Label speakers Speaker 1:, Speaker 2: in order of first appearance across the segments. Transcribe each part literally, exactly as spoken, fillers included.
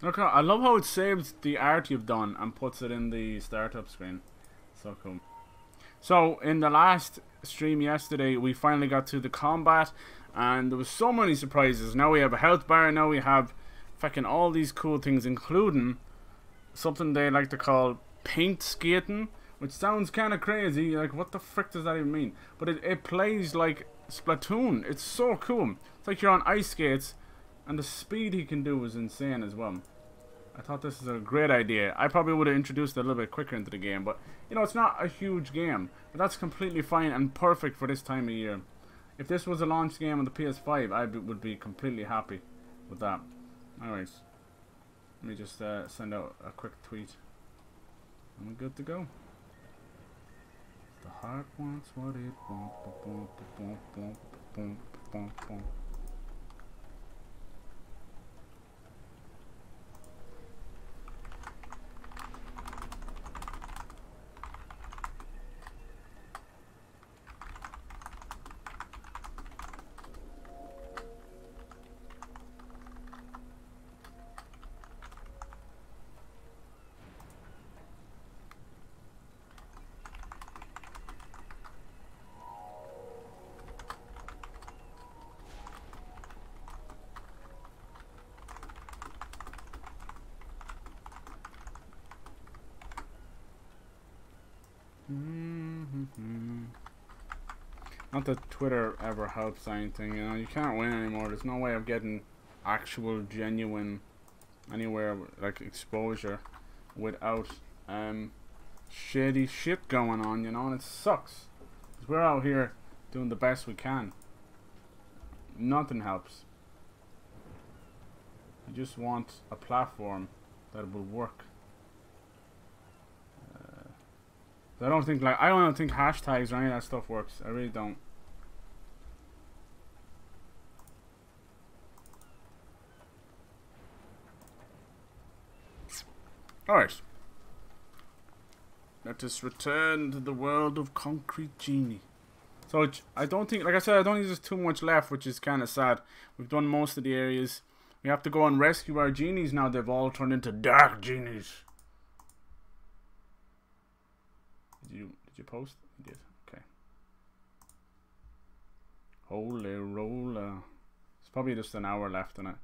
Speaker 1: Look, I love how it saves the art you've done and puts it in the startup screen. So cool. So, in the last stream yesterday, we finally got to the combat, and there was so many surprises. Now we have a health bar, now we have fucking all these cool things, including something they like to call paint skating, which sounds kind of crazy. Like, what the frick does that even mean? But it, it plays like Splatoon. It's so cool. It's like you're on ice skates, and the speed he can do is insane as well. I thought this is a great idea. I probably would have introduced it a little bit quicker into the game, but you know, it's not a huge game, but that's completely fine and perfect for this time of year. If this was a launch game on the P S five, I would be completely happy with that. Alright, let me just uh, send out a quick tweet. And we're good to go. The heart wants what it wants. Mm-hmm. Not that Twitter ever helps anything, you know, you can't win anymore. There's no way of getting actual, genuine, anywhere, like, exposure without um, shady shit going on, you know, and it sucks. Because we're out here doing the best we can. Nothing helps. You just want a platform that will work. I don't think like I don't think hashtags or any of that stuff works. I really don't. Alright. Let us return to the world of Concrete Genie. So I don't think, like I said, I don't think there's too much left, which is kind of sad. We've done most of the areas. We have to go and rescue our genies now. They've all turned into dark genies. Did you did you post? You did. Okay. Holy roller. It's probably just an hour left in it.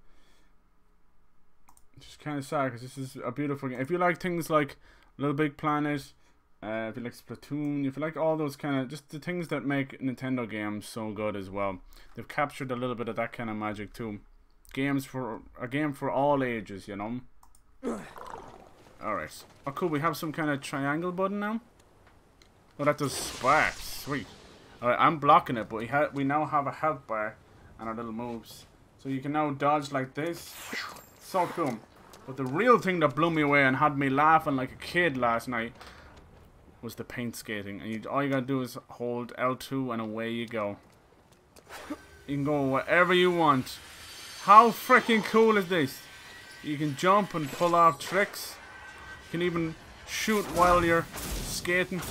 Speaker 1: It's just kind of sad because this is a beautiful game. If you like things like Little Big Planet, uh, if you like Splatoon, if you like all those kind of just the things that make Nintendo games so good as well, they've captured a little bit of that kind of magic too. Games for a game for all ages, you know. All right. Oh, cool. We have some kind of triangle button now. Oh, that does sparks. Sweet. Alright, I'm blocking it, but we, ha we now have a health bar and our little moves. So you can now dodge like this. So cool. But the real thing that blew me away and had me laughing like a kid last night was the paint skating. And you, all you gotta do is hold L two and away you go. You can go wherever you want. How freaking cool is this? You can jump and pull off tricks. You can even shoot while you're skating.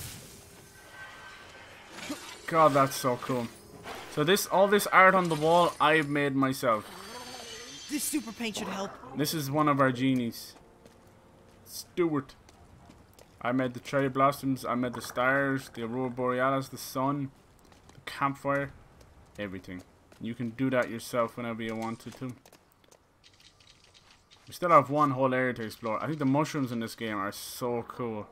Speaker 1: God, that's so cool. So this, all this art on the wall, I've made myself.
Speaker 2: This super paint should help.
Speaker 1: This is one of our genies. Stuart. I made the cherry blossoms, I made the stars, the aurora borealis, the sun, the campfire, everything. You can do that yourself whenever you wanted to. We still have one whole area to explore. I think the mushrooms in this game are so cool.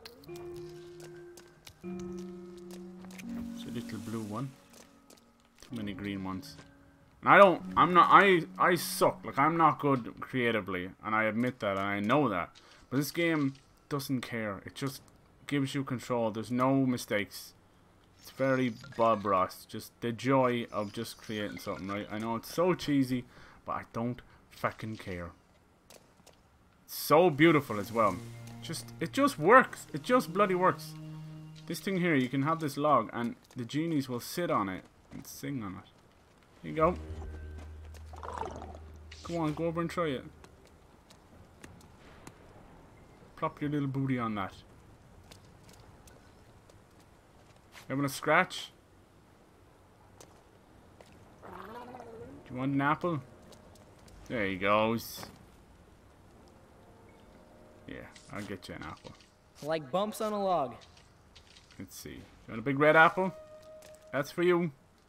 Speaker 1: Little blue one. Too many green ones. And I don't I'm not I I suck. Like I'm not good creatively, and I admit that and I know that. But this game doesn't care. It just gives you control. There's no mistakes. It's very Bob Ross. Just the joy of just creating something, right? I know it's so cheesy, but I don't fucking care. It's so beautiful as well. Just it just works. It just bloody works. This thing here, you can have this log and the genies will sit on it and sing on it. Here you go. Come on, go over and try it. Plop your little booty on that. Having a scratch? Do you want an apple? There he goes. Yeah, I'll get you an apple.
Speaker 3: Like bumps on a log.
Speaker 1: Let's see. You want a big red apple? That's for you.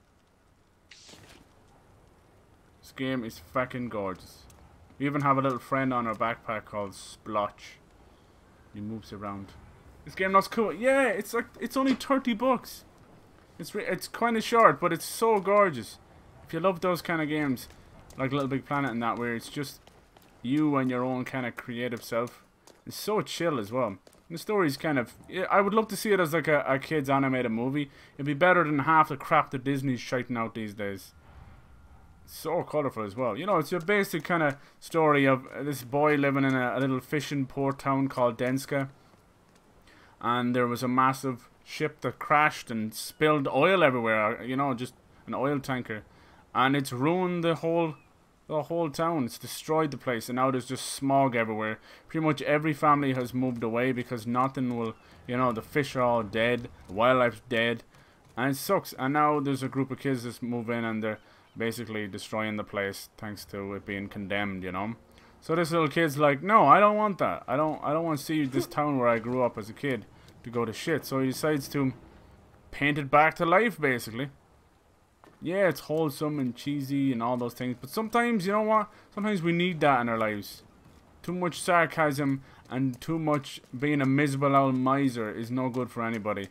Speaker 1: This game is fucking gorgeous. We even have a little friend on our backpack called Splotch. He moves around. This game looks cool. Yeah, it's like it's only thirty bucks. It's re it's kind of short, but it's so gorgeous. If you love those kind of games, like Little Big Planet and that, where it's just you and your own kind of creative self, it's so chill as well. And the story's kind of... I would love to see it as like a, a kid's animated movie. It'd be better than half the crap that Disney's shiting out these days. It's so colourful as well. You know, it's your basic kind of story of this boy living in a, a little fishing port town called Denska. And there was a massive ship that crashed and spilled oil everywhere. You know, just an oil tanker. And it's ruined the whole... The whole town. It's destroyed the place, and now there's just smog everywhere. Pretty much every family has moved away because nothing will, you know, the fish are all dead, the wildlife's dead, and it sucks. And now there's a group of kids that move in and they're basically destroying the place thanks to it being condemned, you know. So this little kid's like, no, I don't want that. I don't I don't want to see this town where I grew up as a kid to go to shit. So he decides to paint it back to life, basically. Yeah, it's wholesome and cheesy and all those things, but sometimes, you know what? Sometimes we need that in our lives. Too much sarcasm and too much being a miserable old miser is no good for anybody.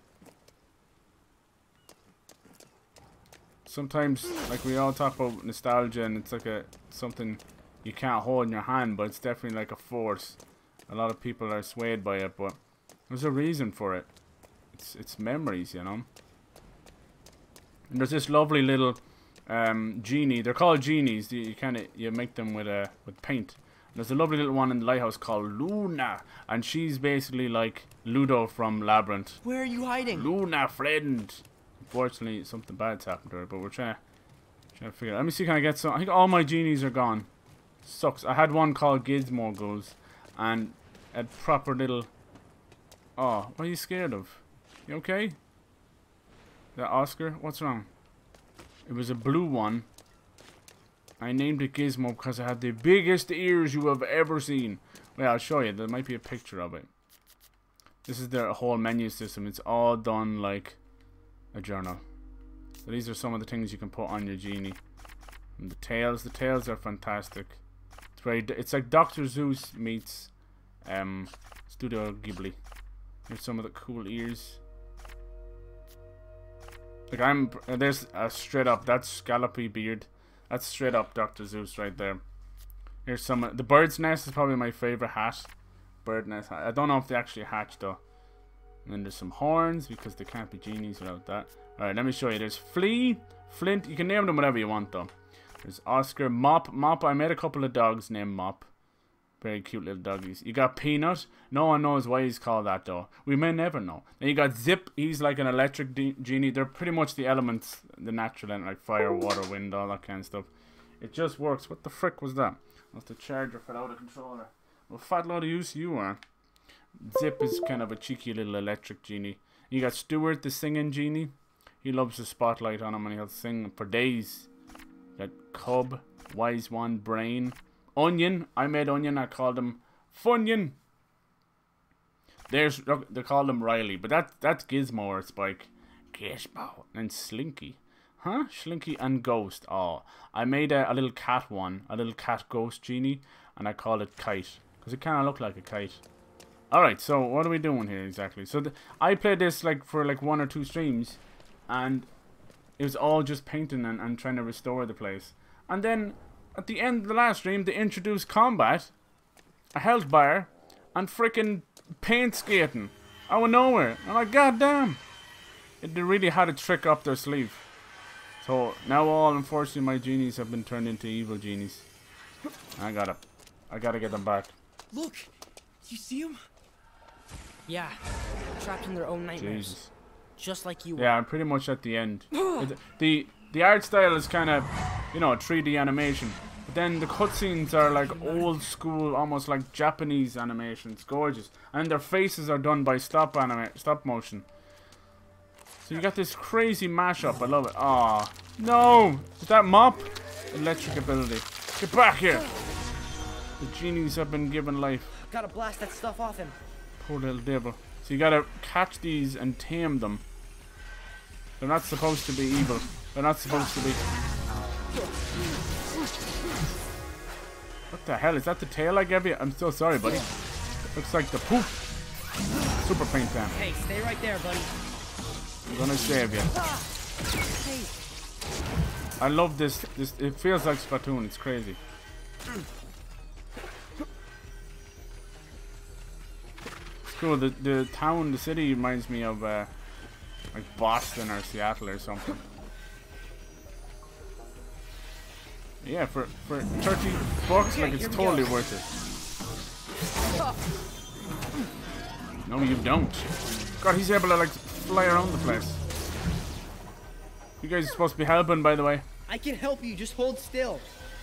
Speaker 1: Sometimes, like we all talk about nostalgia, and it's like a something you can't hold in your hand, but it's definitely like a force. A lot of people are swayed by it, but there's a reason for it. It's it's memories, you know. And there's this lovely little um, genie. They're called genies. You, you kind of you make them with a with paint. And there's a lovely little one in the lighthouse called Luna, and she's basically like Ludo from Labyrinth.
Speaker 2: Where are you hiding?
Speaker 1: Luna, friend. Unfortunately, something bad's happened to her, but we're trying to trying to figure it out. Let me see, can I get some? I think all my genies are gone. Sucks. I had one called Gizmo Goals, and a proper little. Oh, what are you scared of? You okay? That Oscar? What's wrong? It was a blue one. I named it Gizmo because it had the biggest ears you have ever seen. Well, I'll show you. There might be a picture of it. This is their whole menu system. It's all done like a journal. So these are some of the things you can put on your genie. And the tails. The tails are fantastic. It's very. It's like Doctor Seuss meets um, Studio Ghibli. Here's some of the cool ears. Like I'm, uh, there's a straight up, that's scallopy beard. That's straight up Doctor Seuss right there. Here's some, the bird's nest is probably my favorite hat. Bird nest hat. I don't know if they actually hatch though. And then there's some horns because they can't be genies without that. Alright, let me show you. There's Flea, Flint, you can name them whatever you want though. There's Oscar, Mop, Mop, I made a couple of dogs named Mop. Very cute little doggies. You got Peanut. No one knows why he's called that though. We may never know. Then you got Zip. He's like an electric genie. They're pretty much the elements, the natural element, like fire, water, wind, all that kind of stuff. It just works. What the frick was that? That's the charger fell out of controller. Well, fat load of use you are. Zip is kind of a cheeky little electric genie. You got Stuart, the singing genie. He loves the spotlight on him and he'll sing for days. You got Cub, Wise One, Brain. Onion, I made Onion, I called him Funyun. There's, look, they call him Riley, but that, that's Gizmo or Spike. Gizmo. And Slinky. Huh? Slinky and Ghost. Oh, I made a, a little cat one, a little cat ghost genie, and I called it Kite, because it kind of looked like a kite. Alright, so what are we doing here exactly? So the, I played this like for like one or two streams, and it was all just painting and, and trying to restore the place. And then at the end of the last stream, they introduced combat, a health bar, and freaking paint skating out of nowhere. I'm like, goddamn! It, they really had a trick up their sleeve. So now all, unfortunately, my genies have been turned into evil genies. I gotta, I gotta get them back.
Speaker 2: Look, you see them?
Speaker 3: Yeah, trapped in their own nightmares.
Speaker 1: Jesus.
Speaker 3: Just like you.
Speaker 1: Yeah, I'm pretty much at the end. it, the The art style is kind of, you know, three D animation. But then the cutscenes are like old school, almost like Japanese animation. It's gorgeous. And their faces are done by stop anima stop motion. So you got this crazy mashup. I love it. Ah, no! Is that Mop? Electric ability. Get back here! The genies have been given life.
Speaker 3: Gotta blast that stuff off him.
Speaker 1: Poor little devil. So you gotta catch these and tame them. They're not supposed to be evil. They're not supposed to be. What the hell? Is that the tail I gave you? I'm so sorry, buddy. Looks like the poop. Super paint down.
Speaker 3: Hey, stay right there, buddy.
Speaker 1: I'm gonna save you.
Speaker 3: Hey.
Speaker 1: I love this. This it feels like Splatoon. It's crazy. It's cool. The the town, the city reminds me of uh, like Boston or Seattle or something. Yeah, for for thirty bucks, like it's totally worth it. No, you don't. God, he's able to like fly around the place. You guys are supposed to be helping, by the way.
Speaker 3: I can help you. Just hold still.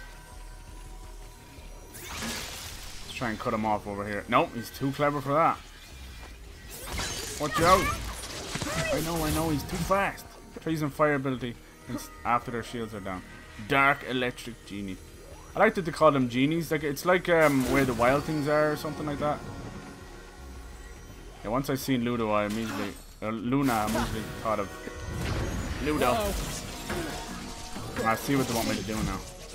Speaker 1: Let's try and cut him off over here. Nope, he's too clever for that. Watch out! I know, I know, he's too fast. Try using fire ability after their shields are down. Dark electric genie. I like that they call them genies. Like it's like um, where the wild things are or something like that. Yeah, once I seen Ludo, I immediately, uh, Luna, I immediately thought of Ludo. I see what they want me to do now.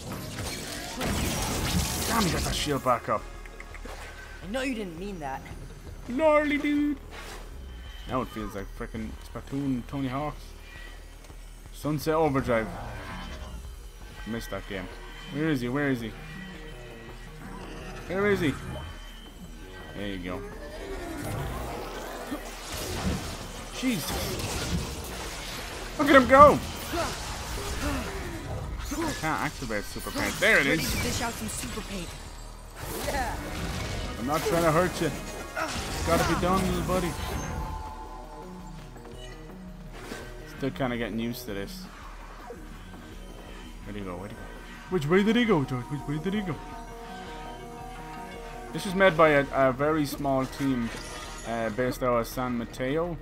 Speaker 1: Damn, he got that shield back up.
Speaker 3: I know you didn't mean that.
Speaker 1: Gnarly dude. Now it feels like frickin' Splatoon Tony Hawk's. Sunset Overdrive. Missed that game. Where is he? Where is he? Where is he? There you go. Jesus. Look at him go! I can't activate super paint. There it
Speaker 3: Ready
Speaker 1: is.
Speaker 3: to dish out some super paint. Yeah.
Speaker 1: I'm not trying to hurt you. It's gotta be done, little buddy. Still kind of getting used to this. Where'd he go? Where'd he go? Which way did he go, George? Which way did he go? This was made by a, a very small team uh, based out of San Mateo.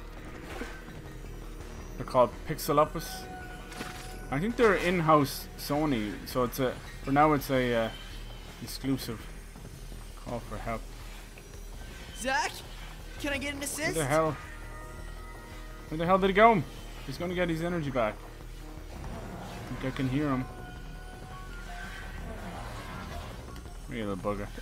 Speaker 1: They're called Pixelopus. I think they're in-house Sony, so it's a for now it's a uh, exclusive. Call for help.
Speaker 3: Zach, can I get an
Speaker 1: Where
Speaker 3: assist?
Speaker 1: the hell? Where the hell did he go? He's gonna get his energy back. I think I can hear him. Where you little bugger?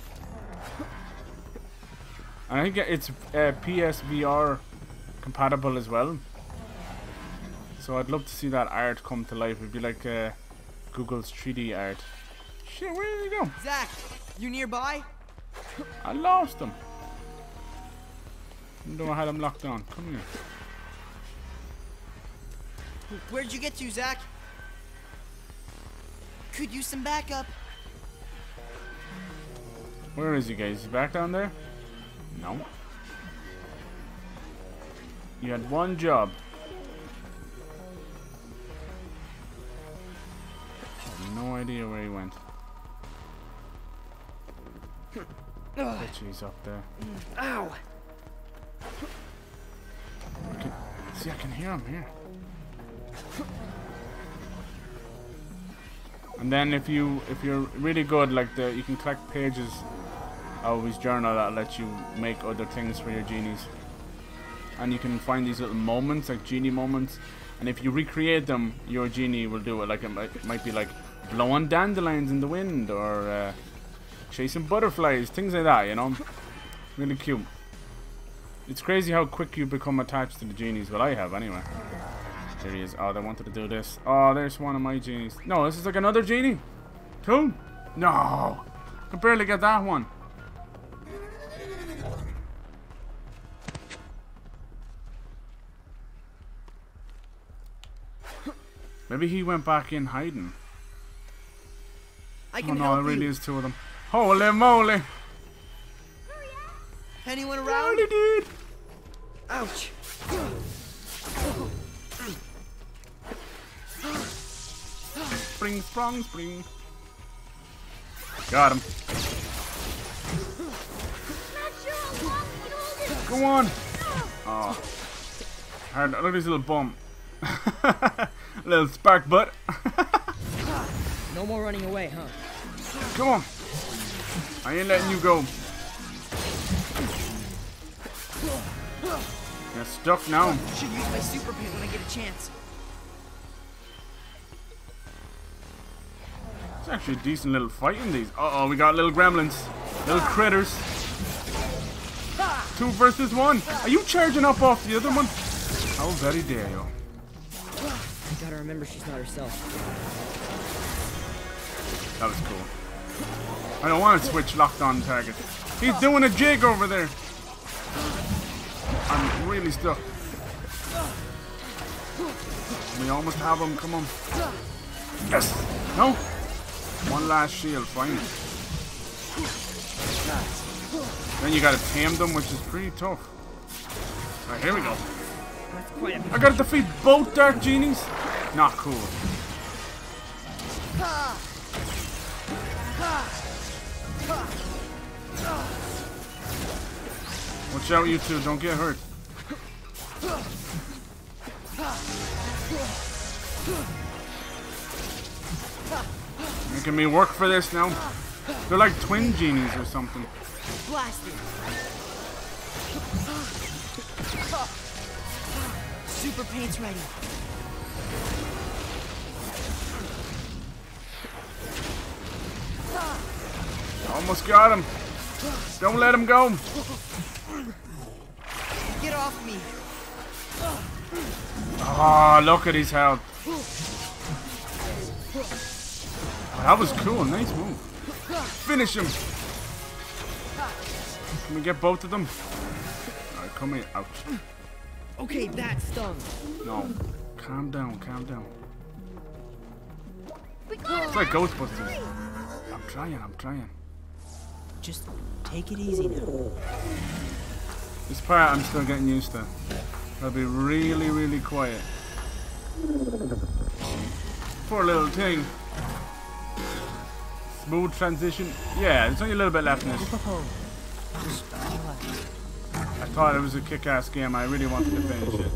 Speaker 1: And I think it's uh, P S V R compatible as well. So I'd love to see that art come to life. It'd be like uh, Google's three D art. Shit, where did he go?
Speaker 3: Zach, you nearby?
Speaker 1: I lost him. Even though I had him locked on. Come here.
Speaker 3: Where'd you get to, Zach? Could use some backup.
Speaker 1: Where is he, guys? Is he back down there? No. You had one job. I have no idea where he went. Bet you he's up there.
Speaker 3: Ow!
Speaker 1: I can, see, I can hear him here. And then if you if you're really good, like the you can collect pages of his journal that let you make other things for your genies. And you can find these little moments, like genie moments, and if you recreate them, your genie will do it. Like it might, it might be like blowing dandelions in the wind, or uh, chasing butterflies, things like that. You know, really cute. It's crazy how quick you become attached to the genies. Well, I have anyway. There he is. Oh, they wanted to do this. Oh, there's one of my genies. No, this is like another genie. Two? No, I can barely get that one. Maybe he went back in hiding.
Speaker 3: I
Speaker 1: Oh
Speaker 3: can
Speaker 1: no,
Speaker 3: help
Speaker 1: there really
Speaker 3: you.
Speaker 1: is two of them. Holy moly!
Speaker 3: Anyone around?
Speaker 1: Holy dude!
Speaker 3: Ouch!
Speaker 1: Spring, sprung, spring. Got him. Go on! Oh. Hard. Look at his little bum. Little spark butt.
Speaker 3: No more running away, huh?
Speaker 1: Come on. I ain't letting you go. You're stuck now.
Speaker 3: Should use my super paint when I get a chance.
Speaker 1: It's actually a decent little fight in these. Uh oh, we got little gremlins. Little critters. Two versus one. Are you charging up off the other one? How very dare you.
Speaker 3: I gotta remember she's not herself.
Speaker 1: That was cool. I don't want to switch locked on target. He's doing a jig over there. I'm really stuck. We almost have him. Come on. Yes. No. One last shield. Fine. Then you gotta tame them, which is pretty tough. Alright, here we go. I gotta defeat both Dark Genies. Not cool. Watch out, you two. Don't get hurt. Making me work for this now. They're like twin genies or something.
Speaker 3: Blasted. Super paint's ready.
Speaker 1: Almost got him. Don't let him go.
Speaker 3: Get off me.
Speaker 1: Oh, look at his health. Oh, that was cool. Nice move. Finish him. Can we get both of them? Alright, come here. Ouch.
Speaker 3: Okay, that stung.
Speaker 1: No. Calm down, calm down. It's like Ghostbusters. I'm trying, I'm trying.
Speaker 3: Just take it easy now.
Speaker 1: This part I'm still getting used to. I'll be really, really quiet. Poor little thing. Smooth transition. Yeah, there's only a little bit left in it. I thought it was a kick-ass game. I really wanted to finish it.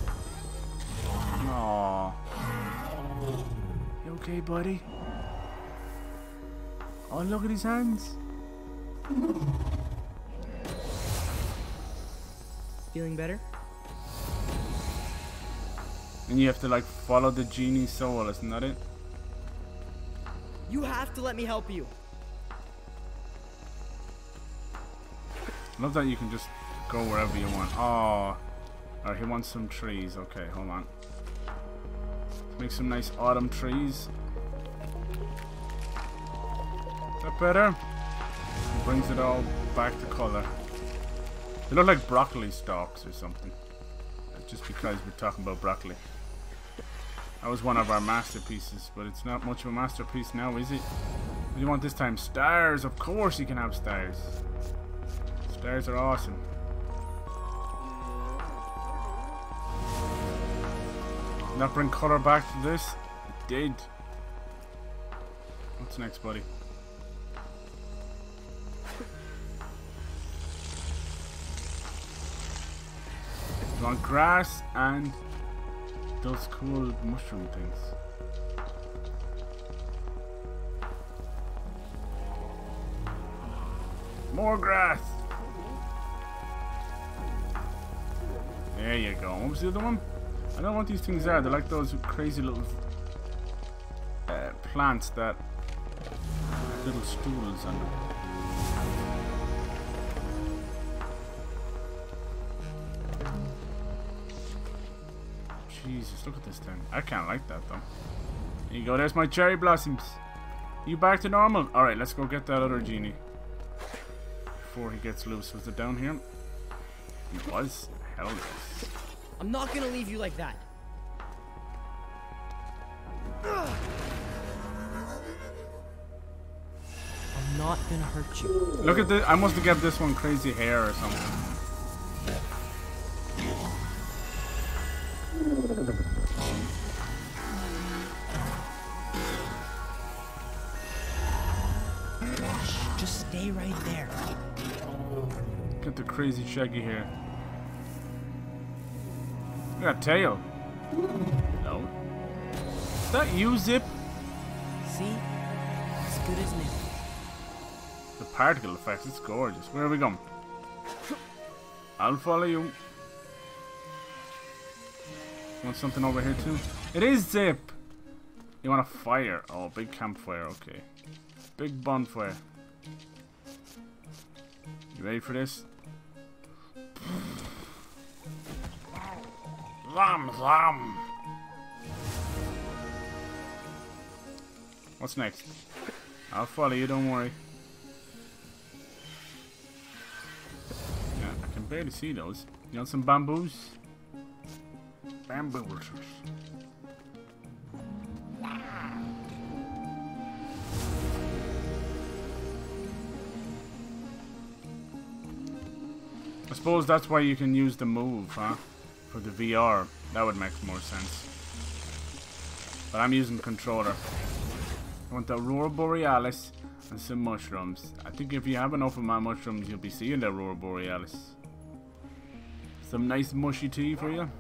Speaker 1: Aww. You okay, buddy? Oh, look at his hands.
Speaker 3: Feeling better?
Speaker 1: And you have to like follow the genie soul, isn't that it?
Speaker 3: You have to let me help you.
Speaker 1: I love that you can just go wherever you want. Oh, alright, he wants some trees. Okay, hold on. Let's make some nice autumn trees. Is that better? It brings it all back to color. They look like broccoli stalks or something. That's just because we're talking about broccoli. That was one of our masterpieces, but it's not much of a masterpiece now, is it? What do you want this time? Stars! Of course you can have stars. Stars are awesome. Did that bring color back to this? It did. What's next, buddy? You want grass and those cool mushroom things. More grass. There you go. What was the other one? I don't know what these things are. They're like those crazy little uh, plants that have little stools on them. Jesus, look at this thing. I can't like that though. There you go, there's my cherry blossoms. You back to normal? Alright, let's go get that other genie. Before he gets loose. Was it down here? He was? Hell yes.
Speaker 3: I'm not gonna leave you like that. I'm not gonna hurt you.
Speaker 1: Look at this. I must have given this one crazy hair or something.
Speaker 3: Just stay right there.
Speaker 1: Get the crazy shaggy hair. I got a tail. No. Is that you, Zip?
Speaker 3: See? As good as new.
Speaker 1: The particle effects. It's gorgeous. Where are we going? I'll follow you. Want something over here too? It is Zip! You want a fire? Oh, big campfire, okay. Big bonfire. You ready for this? Zam zam! What's next? I'll follow you, don't worry. Yeah, I can barely see those. You want some bamboos? Bamboos. I suppose that's why you can use the move, huh? For the V R. That would make more sense. But I'm using the controller. I want the Aurora Borealis and some mushrooms. I think if you have enough of my mushrooms, you'll be seeing the Aurora Borealis. Some nice mushy tea for you.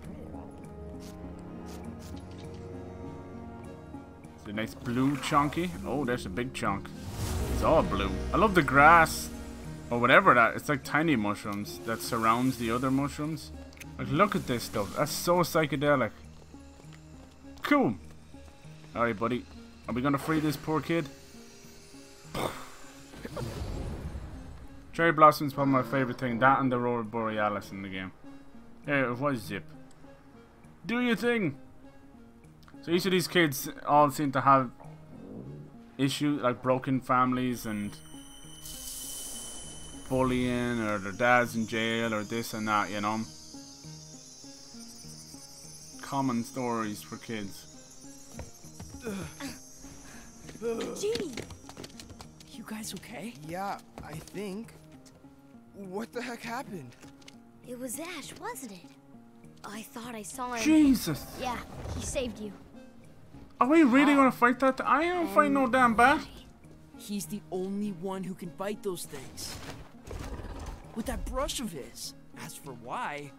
Speaker 1: It's a nice blue chunky. Oh, there's a big chunk. It's all blue. I love the grass. Or whatever that. It's like tiny mushrooms that surrounds the other mushrooms. Like, look at this stuff. That's so psychedelic. Cool. Alright, buddy. Are we gonna free this poor kid? Cherry Blossom's probably my favorite thing. That and the Aurora Borealis in the game. Here, it was Zip. Do your thing! So each of these kids all seem to have issues, like broken families and bullying, or their dad's in jail, or this and that, you know. Common stories for kids.
Speaker 3: Genie! You guys okay?
Speaker 2: Yeah, I think. What the heck happened?
Speaker 4: It was Ash, wasn't it? I thought I saw him.
Speaker 1: Jesus!
Speaker 4: Yeah, he saved you.
Speaker 1: Are we really gonna fight that? I ain't gonna fight no damn bat.
Speaker 3: He's the only one who can fight those things. With that brush of his. As for why...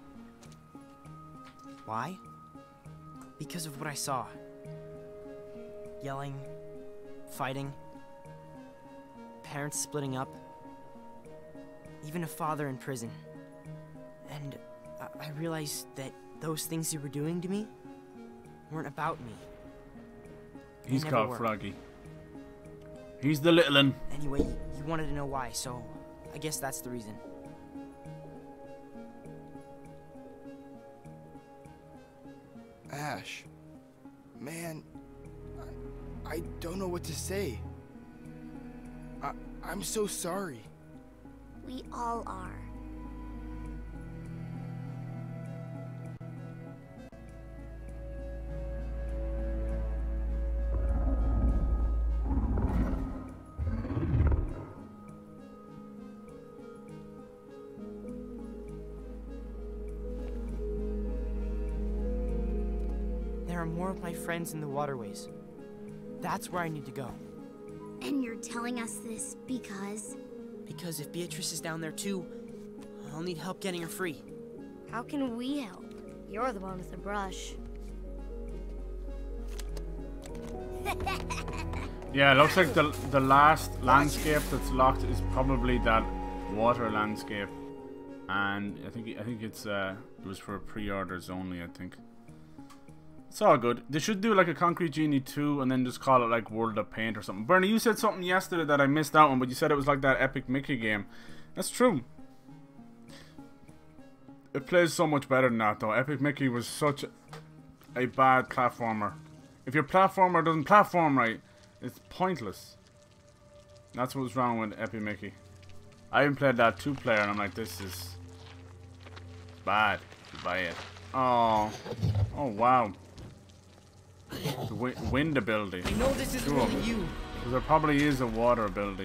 Speaker 5: Why? Because of what I saw. Yelling, fighting, parents splitting up, even a father in prison. And I, I realized that those things you were doing to me weren't about me.
Speaker 1: He's
Speaker 5: never
Speaker 1: called
Speaker 5: were.
Speaker 1: Froggy. He's the little un.
Speaker 5: Anyway, you, you wanted to know why, so I guess that's the reason.
Speaker 2: Ash. Man, I, I don't know what to say. I, I'm so sorry.
Speaker 4: We all are.
Speaker 5: There are more of my friends in the waterways. That's where I need to go.
Speaker 4: And you're telling us this because...
Speaker 5: Because if Beatrice is down there too, I'll need help getting her free.
Speaker 4: How can we help? You're the one with the brush.
Speaker 1: Yeah, it looks like the the last landscape that's locked is probably that water landscape, and I think I think it's uh it was for pre-orders only. I think it's all good. They should do like a Concrete Genie two and then just call it like World of Paint or something. Bernie, you said something yesterday that I missed out on, but you said it was like that Epic Mickey game. That's true. It plays so much better than that though. Epic Mickey was such a bad platformer. If your platformer doesn't platform right, it's pointless. That's what was wrong with Epic Mickey. I even played that two player and I'm like, this is bad. Buy it. Oh. Oh wow. The wi wind ability.
Speaker 3: I know this isn't
Speaker 1: Two of
Speaker 3: really
Speaker 1: them.
Speaker 3: you.
Speaker 1: There probably is a water ability.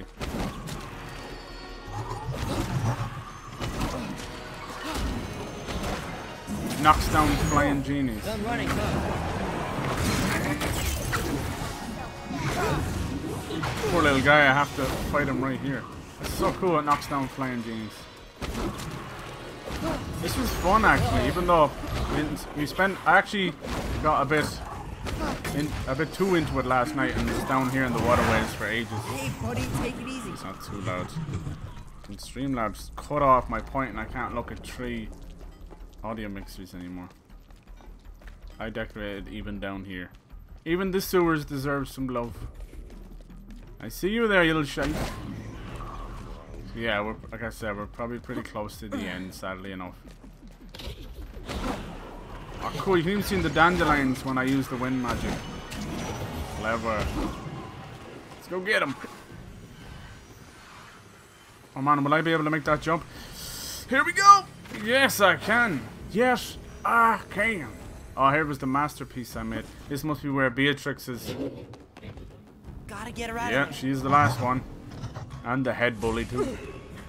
Speaker 1: Knocks down flying genies.
Speaker 3: Done running, huh?
Speaker 1: Poor little guy, I have to fight him right here. It's so cool, it knocks down flying genies. This was fun actually, even though we, didn't, we spent, I actually got a bit in, a bit too into it last night and was down here in the waterways for ages.
Speaker 3: Hey, buddy, take it easy.
Speaker 1: it's not too loud. And Streamlabs cut off my point and I can't look at three audio mixers anymore. I decorated even down here. Even the sewers deserve some love. I see you there, you little shite. So yeah, we're, like I said, we're probably pretty close to the end, sadly enough. Oh cool, you can even see the dandelions when I use the wind magic. Clever. Let's go get him. Oh man, will I be able to make that jump? Here we go! Yes, I can. Yes, I can. Oh, here was the masterpiece I made. This must be where Beatrix is.
Speaker 5: Gotta get her out
Speaker 1: Yeah,
Speaker 5: of here.
Speaker 1: she's the last one. And the head bully too.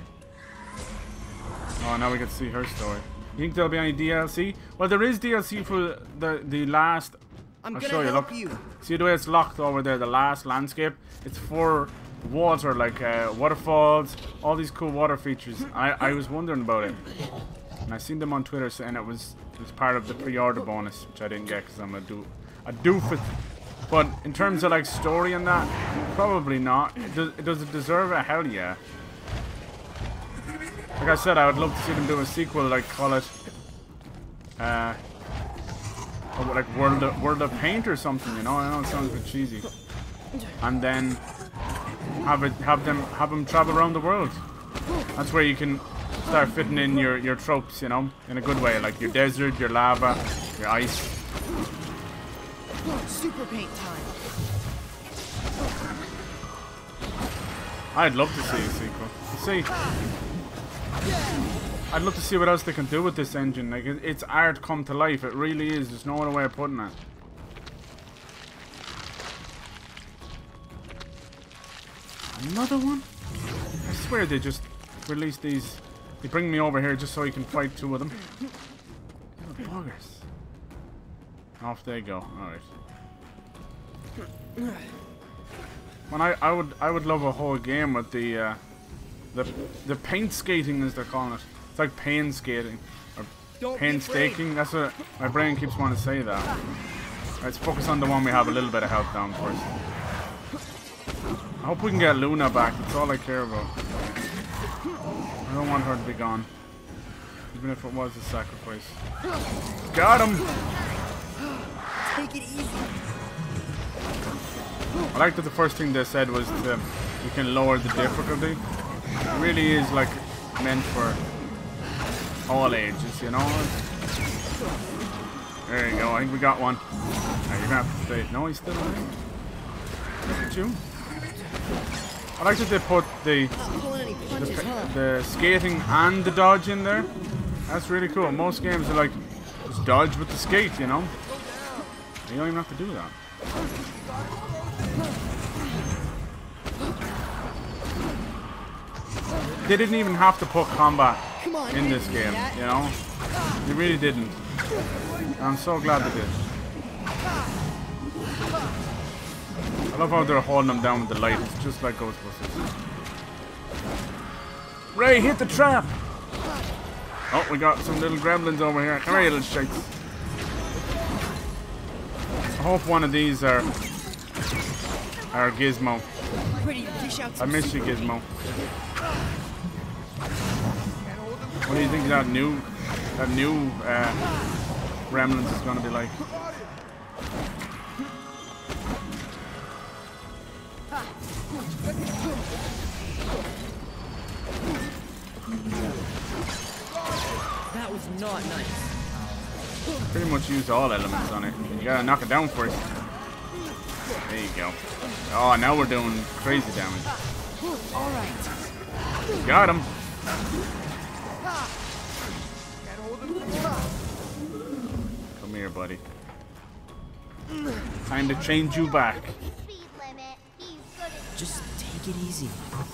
Speaker 1: Oh, now we get to see her story. You think there'll be any D L C? Well, there is D L C for the the last.
Speaker 5: I'm
Speaker 1: I'll
Speaker 5: gonna
Speaker 1: show you.
Speaker 5: help
Speaker 1: Look,
Speaker 5: you.
Speaker 1: see the way it's locked over there. The last landscape. It's for water, like uh, waterfalls, all these cool water features. I I was wondering about it, and I seen them on Twitter saying it was it was part of the pre-order bonus, which I didn't get because I'm a do a doofus. But in terms of like story and that, probably not. Does, does it deserve a hell yeah? Like I said, I would love to see them do a sequel, like call it, uh, oh, like World of, World of Paint or something. You know, I know it sounds a bit cheesy. And then have it, have them, have them travel around the world. That's where you can start fitting in your your tropes, you know, in a good way, like your desert, your lava, your ice.
Speaker 3: Super paint time.
Speaker 1: I'd love to see a sequel. See, I'd love to see what else they can do with this engine. Like, it, it's art come to life. It really is. There's no other way of putting it. Another one? I swear they just released these. They bring me over here just so you can fight two of them. Little buggers. Off they go. Alright. When I, I would I would love a whole game with the uh, the the paint skating, as they're calling it. It's like pain skating or
Speaker 3: Don't
Speaker 1: painstaking. That's what my brain keeps wanting to say. That. Let's focus on the one we have a little bit of health down first. I hope we can get Luna back. That's all I care about. I don't want her to be gone, even if it was a sacrifice. Got him.
Speaker 5: Take it easy.
Speaker 1: I like that the first thing they said was to, you can lower the difficulty. It really is like meant for all ages, you know? There you go, I think we got one. Now you're gonna have to stay. No, he's still alive. Look at you. I like that they put the
Speaker 5: Pulling any
Speaker 1: the,
Speaker 5: punches, huh?
Speaker 1: the skating and the dodge in there. That's really cool. Most games are like, just dodge with the skate, you know? You don't even have to do that. They didn't even have to put combat
Speaker 5: Come on,
Speaker 1: in this game, you know? They really didn't. I'm so glad they did. I love how they're holding them down with the light. It's just like Ghostbusters. Ray, hit the trap! Oh, we got some little gremlins over here. Come here, you little shites. I hope one of these are are Gizmo.
Speaker 5: Ready to dish out
Speaker 1: I
Speaker 5: some
Speaker 1: miss you,
Speaker 5: super
Speaker 1: Gizmo. What do you think that new that new uh, Gremlins is gonna be like?
Speaker 3: That was not nice.
Speaker 1: Pretty much used all elements on it. You gotta knock it down first. There you go. Oh, now we're doing crazy damage.
Speaker 3: All right.
Speaker 1: Got him. Come here, buddy. Time to change you back.
Speaker 4: Speed limit. He's good at
Speaker 5: Just take it easy.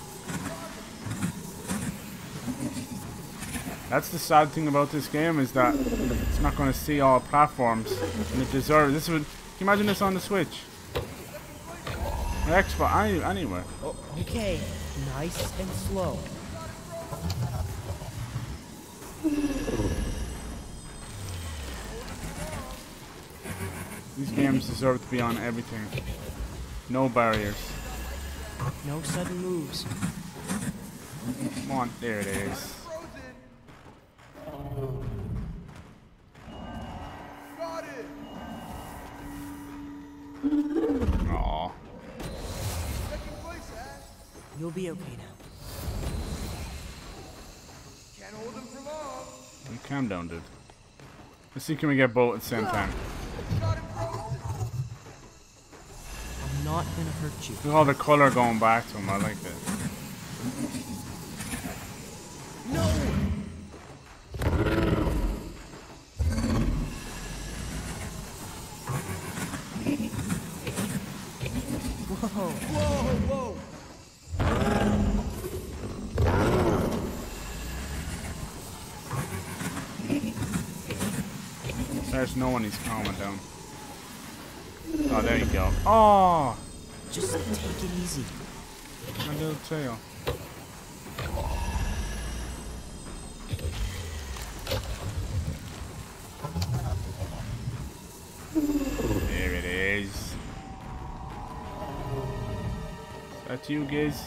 Speaker 1: That's the sad thing about this game, is that it's not going to see all platforms, and it deserves. This would. Can you imagine this on the Switch? Or Xbox, any, anywhere.
Speaker 5: Oh, okay, nice and slow.
Speaker 1: These games deserve to be on everything. No barriers.
Speaker 5: No sudden moves.
Speaker 1: Come on, there it is.
Speaker 2: Got it.
Speaker 1: Aw.
Speaker 2: Second place, Ash.
Speaker 5: You'll be okay now.
Speaker 2: Can't hold him for long.
Speaker 1: Calm down, dude. Let's see, can we get both at the same time?
Speaker 2: Got him frozen.
Speaker 5: I'm not gonna hurt you.
Speaker 1: Look at all the color going back to him. I like that.
Speaker 3: No!
Speaker 5: Whoa.
Speaker 3: Whoa, whoa!
Speaker 1: There's no one he's calming down. Oh, there you go. Oh!
Speaker 5: Just take it easy.
Speaker 1: My little tail. There it is. Is that you, Giz?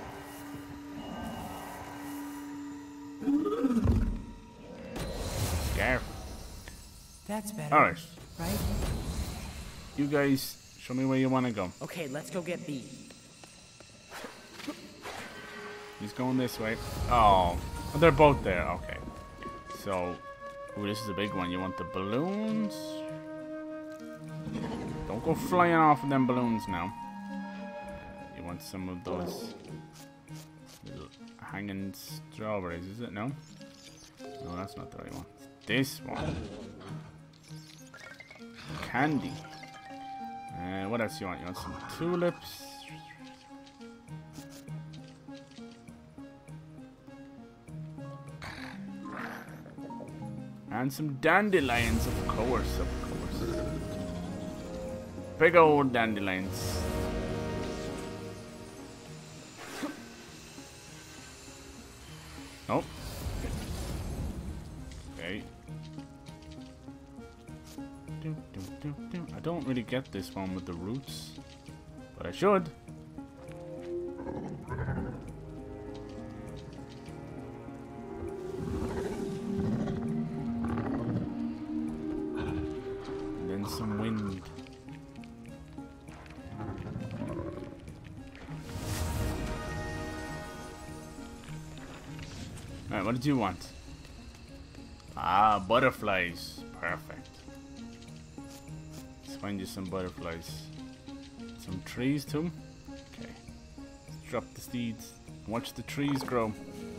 Speaker 1: Scarf.
Speaker 5: That's better.
Speaker 1: Alright.
Speaker 5: Right?
Speaker 1: You guys, show me where you want to go.
Speaker 5: Okay, let's go get B.
Speaker 1: He's going this way. Oh, oh, they're both there. Okay. So, ooh, this is a big one. You want the balloons? Don't go flying off with them balloons now. You want some of those little hanging strawberries, is it? No? No, that's not the right one. This one. Candy. Uh, what else you want? You want some tulips? And some dandelions, of course, of course. Big old dandelions. Nope. Okay. Do, do, do, do. I don't really get this one with the roots, but I should. And then some wind. Alright, what did you want? Ah, butterflies. Perfect. Let's find you some butterflies. Some trees too. Okay. Let's drop the seeds. Watch the trees grow.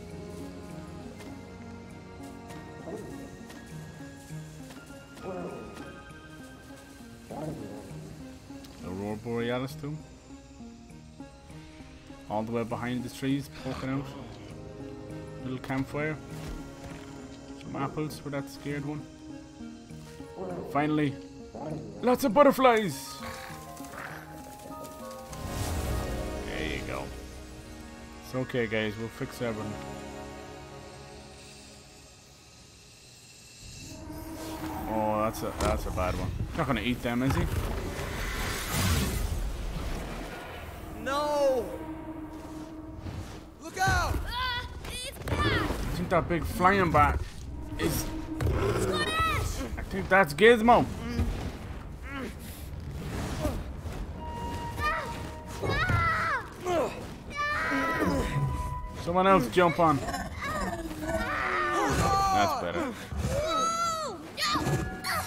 Speaker 1: Aurora Borealis too. All the way behind the trees, poking out. Little campfire. Some apples for that scared one. Finally, lots of butterflies. There you go. It's okay, guys. We'll fix everything. Oh, that's a that's a bad one. Not gonna eat them, is he?
Speaker 3: No!
Speaker 2: Look out!
Speaker 4: Ah, it's bad.
Speaker 1: I think that big flying bat is.
Speaker 4: It's got Ash.
Speaker 1: I think that's Gizmo.
Speaker 4: Ah!
Speaker 1: Someone else jump on. That's better.
Speaker 4: Oh, no.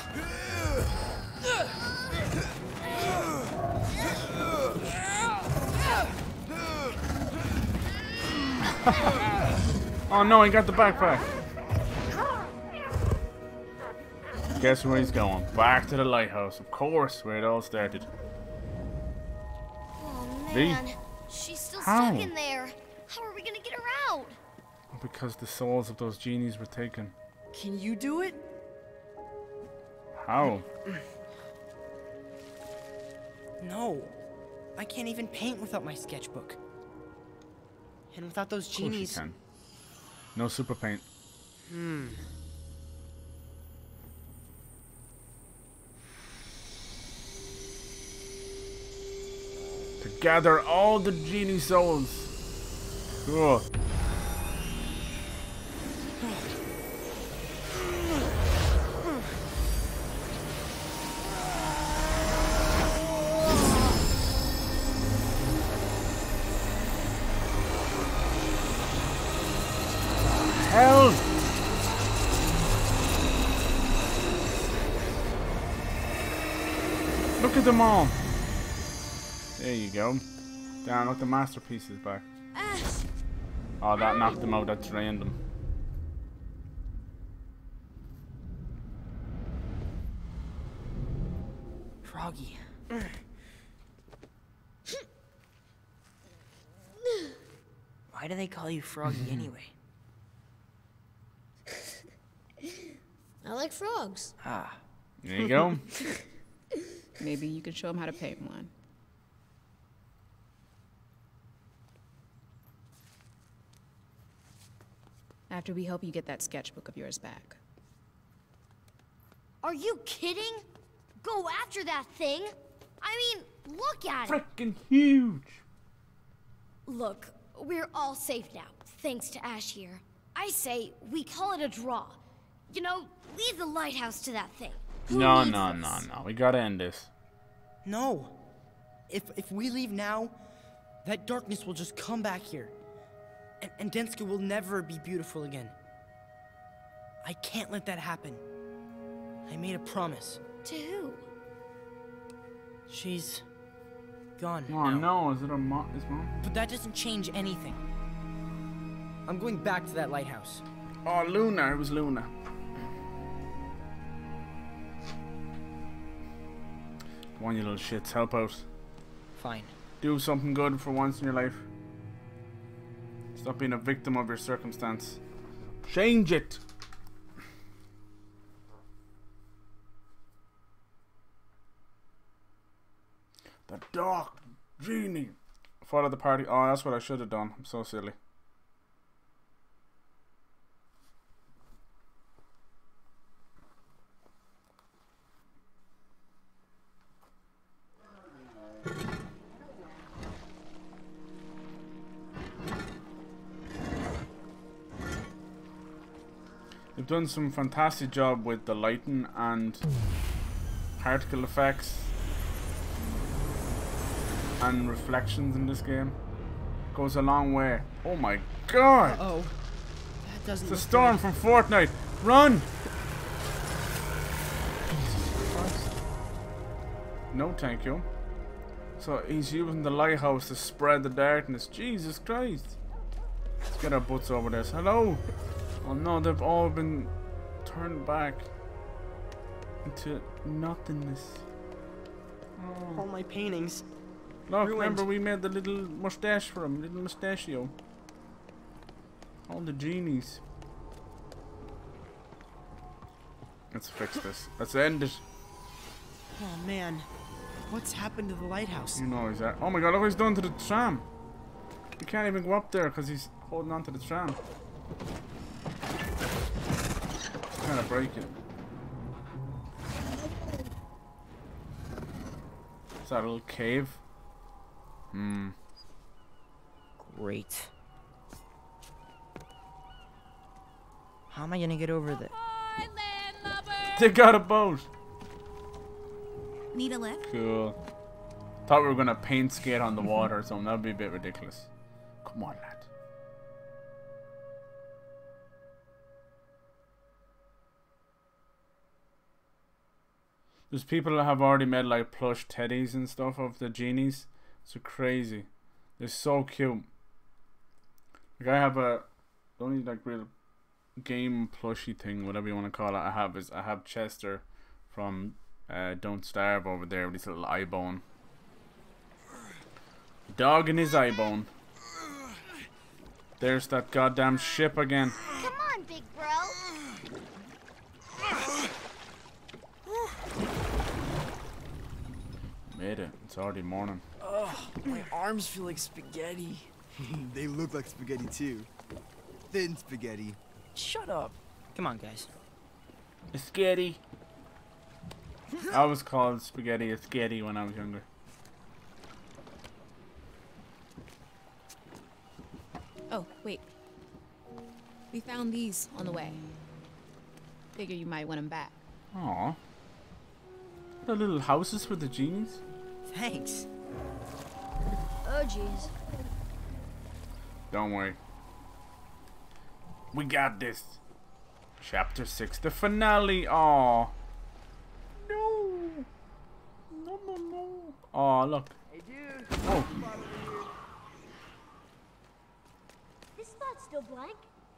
Speaker 1: Oh no, he got the backpack. Guess where he's going? Back to the lighthouse, of course, where it all started.
Speaker 4: Oh
Speaker 1: V?
Speaker 4: man, she's still
Speaker 1: How?
Speaker 4: stuck in there. How are we gonna get her out?
Speaker 1: Because the souls of those genies were taken.
Speaker 3: Can you do it?
Speaker 1: How?
Speaker 5: No. I can't even paint without my sketchbook. And without those
Speaker 1: Of course you
Speaker 5: genies.
Speaker 1: can. No super paint.
Speaker 5: Hmm.
Speaker 1: To gather all the genie souls. Cool. Hell! Look at them all. There you go. Down, look, the masterpiece is back.
Speaker 4: Ash!
Speaker 1: Oh, that knocked them out. That drained them.
Speaker 5: Froggy. Why do they call you Froggy anyway?
Speaker 4: I like frogs.
Speaker 5: Ah.
Speaker 1: There you go.
Speaker 6: Maybe you could show him how to paint one. After we help you get that sketchbook of yours back.
Speaker 4: Are you kidding? Go after that thing? I mean, look at it.
Speaker 1: Freaking huge.
Speaker 4: Look, we're all safe now, thanks to Ash here. I say we call it a draw. You know, leave the lighthouse to that thing. Who
Speaker 1: No,
Speaker 4: needs
Speaker 1: no,
Speaker 4: this?
Speaker 1: no, no. We gotta end this.
Speaker 5: No. If if we leave now, that darkness will just come back here. And, and Denska will never be beautiful again. I can't let that happen. I made a promise.
Speaker 4: To who?
Speaker 5: She's gone
Speaker 1: Oh
Speaker 5: now.
Speaker 1: no, is it her mom? His mom?
Speaker 5: But that doesn't change anything. I'm going back to that lighthouse.
Speaker 1: Oh, Luna. It was Luna. Come on, you little shits. Help out.
Speaker 5: Fine.
Speaker 1: Do something good for once in your life. Stop being a victim of your circumstance. Change it. The dark genie. Follow the party. Oh, that's what I should have done. I'm so silly. They've done some fantastic job with the lighting and particle effects and reflections in this game. Goes a long way. Oh my god!
Speaker 5: Oh, that doesn't.
Speaker 1: It's a
Speaker 5: look
Speaker 1: storm
Speaker 5: good.
Speaker 1: from Fortnite. Run! No, thank you. So he's using the lighthouse to spread the darkness. Jesus Christ! Let's get our butts over this. Hello. Oh no, they've all been turned back into nothingness.
Speaker 5: All my paintings.
Speaker 1: Look,
Speaker 5: Ruined.
Speaker 1: remember we made the little mustache for him, little mustachio. All the genies. Let's fix this. Let's end it.
Speaker 5: Oh man, what's happened to the lighthouse?
Speaker 1: You know he's at. Oh my god, look what he's done to the tram. You can't even go up there because he's holding on to the tram. Trying to break it. Is that a little cave? Hmm.
Speaker 5: Great. How am I gonna get over there?
Speaker 1: They got a boat.
Speaker 4: Need a lift?
Speaker 1: Cool. Thought we were gonna paint skate on the water or something. That'd be a bit ridiculous. Come on, lad. There's people that have already made like plush teddies and stuff of the genies. It's crazy. They're so cute. Like I have a the only like real game plushy thing, whatever you want to call it, I have is I have Chester from uh, Don't Starve over there with his little eye bone. Dog in his eye bone. There's that goddamn ship again.
Speaker 4: Come on, big bro.
Speaker 1: Made it. It's already morning.
Speaker 3: Ugh, my arms feel like spaghetti.
Speaker 2: They look like spaghetti too. Thin spaghetti.
Speaker 3: Shut up.
Speaker 5: Come on, guys.
Speaker 1: Spaghetti. I was called spaghetti a sketty when I was younger.
Speaker 6: Oh, wait. We found these on the way. Figure you might want them back.
Speaker 1: Aw. The little houses for the genies.
Speaker 5: Thanks.
Speaker 4: Oh, jeez.
Speaker 1: Don't worry. We got this. Chapter six, the finale. Aw. No. No, no, no. Aw, look.
Speaker 3: Hey, dude.
Speaker 1: Oh.
Speaker 4: This spot's still blank.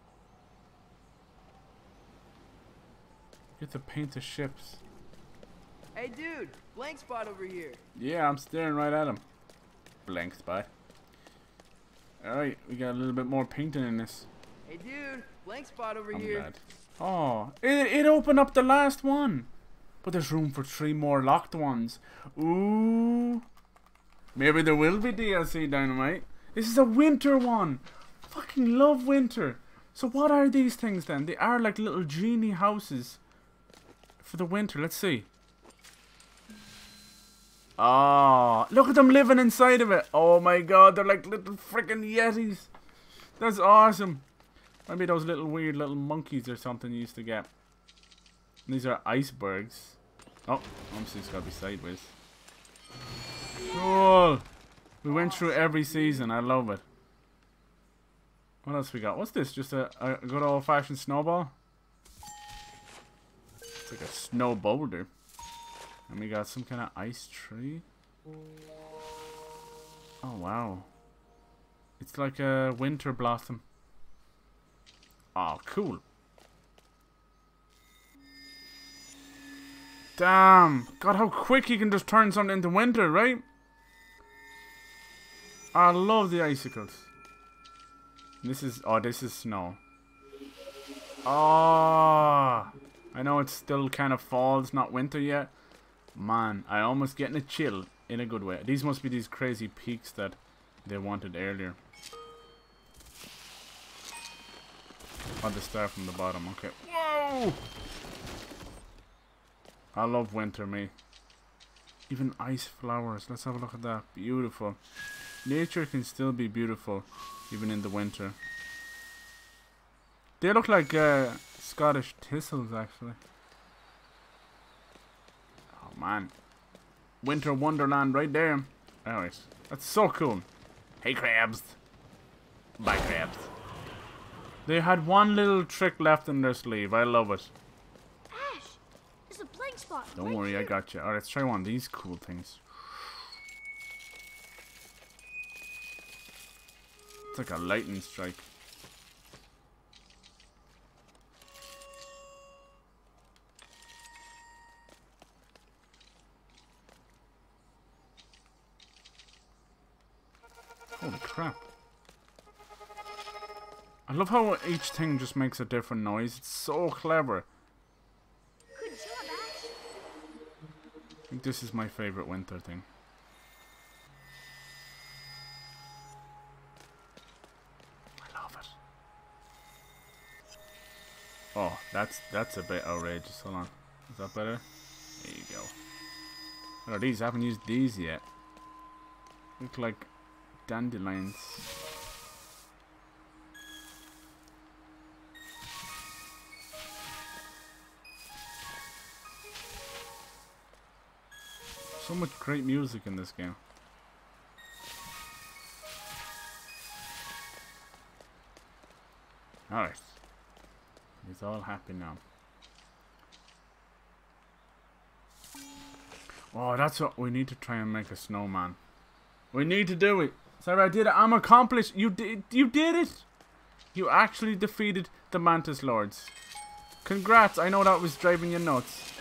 Speaker 1: Get to paint the ships.
Speaker 3: Hey, dude. Blank spot over here.
Speaker 1: Yeah, I'm staring right at him. Blank spot. Alright, we got a little bit more painting in this.
Speaker 3: Hey, dude. Blank spot over
Speaker 1: I'm
Speaker 3: here.
Speaker 1: glad. Oh, it, it opened up the last one. But there's room for three more locked ones. Ooh. Maybe there will be D L C, Dynamite. This is a winter one. Fucking love winter. So what are these things then? They are like little genie houses for the winter. Let's see. Oh, look at them living inside of it. Oh my god, they're like little freaking yetis. That's awesome. Maybe those little weird little monkeys or something you used to get. These are icebergs. Oh, obviously it's gotta be sideways. Cool. We went through every season. I love it. What else we got? What's this? Just a, a good old fashioned snowball? It's like a snow boulder. And we got some kind of ice tree. Oh wow. It's like a winter blossom. Oh, cool. Damn. God, how quick you can just turn something into winter, right? I love the icicles. This is... Oh, this is snow. Oh. I know it's still kind of fall. It's not winter yet. Man, I almost getting a chill in a good way. These must be these crazy peaks that they wanted earlier. I'll just start from the bottom. Okay. Whoa! I love winter, me. Even ice flowers. Let's have a look at that. Beautiful. Nature can still be beautiful, even in the winter. They look like uh, Scottish thistles, actually. Oh, man. Winter wonderland right there. Anyways, that's so cool. Hey, crabs. Bye, crabs. They had one little trick left in their sleeve. I love it.
Speaker 4: Ash, there's a blank spot.
Speaker 1: Don't
Speaker 4: right
Speaker 1: worry,
Speaker 4: here.
Speaker 1: I got you. Alright, let's try one of these cool things. It's like a lightning strike. Holy crap. I love how each thing just makes a different noise. It's so clever.
Speaker 4: Good job, Ash.
Speaker 1: I think this is my favorite winter thing. I love it. Oh, that's that's a bit outrageous. Hold on. Is that better? There you go. What are these? I haven't used these yet. Look like dandelions. So much great music in this game. Alright. He's all happy now. Oh, that's what we need to try and make a snowman. We need to do it. Sorry, I did it. I'm accomplished. You did. You did it. You actually defeated the Mantis Lords. Congrats. I know that was driving you nuts.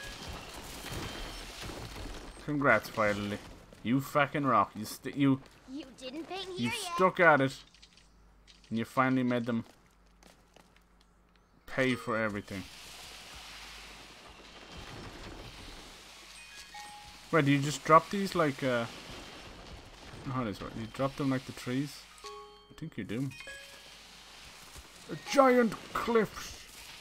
Speaker 1: Congrats, finally. You fucking rock. You st you
Speaker 4: You didn't paint
Speaker 1: you
Speaker 4: here yet.
Speaker 1: stuck at it, and you finally made them pay for everything. Wait, do you just drop these like uh? How does it work? You drop them like the trees? I think you do. A giant cliffs.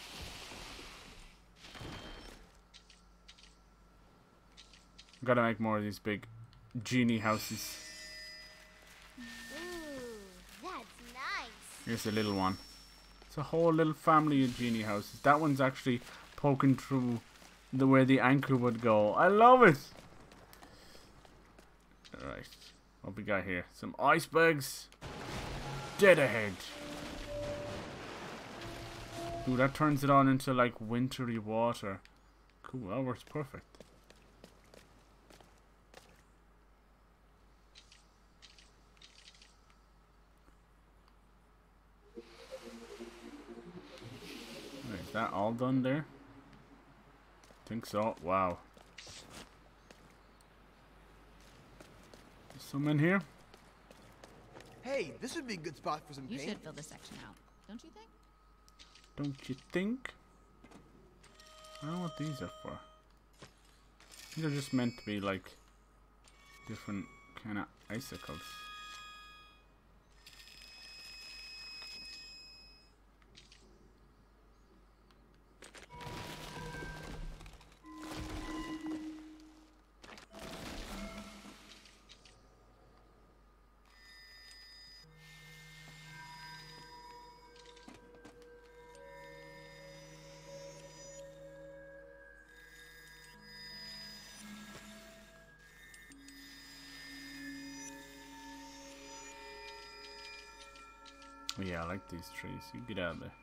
Speaker 1: Gotta make more of these big genie houses.
Speaker 4: Ooh, that's nice.
Speaker 1: Here's a little one. It's a whole little family of genie houses. That one's actually poking through the where the anchor would go. I love it. Alright. What we got here? Some icebergs. Dead ahead. Ooh, that turns it on into like wintry water. Cool, that works perfect. Right, is that all done there? Think so. Wow. There's some in here.
Speaker 2: Hey, this would be a good spot for some
Speaker 6: You
Speaker 2: paint.
Speaker 6: should fill this section out, don't you think?
Speaker 1: Don't you think? I don't know what these are for. These are just meant to be like different kind of icicles. Oh yeah, I like these trees. You get out of there.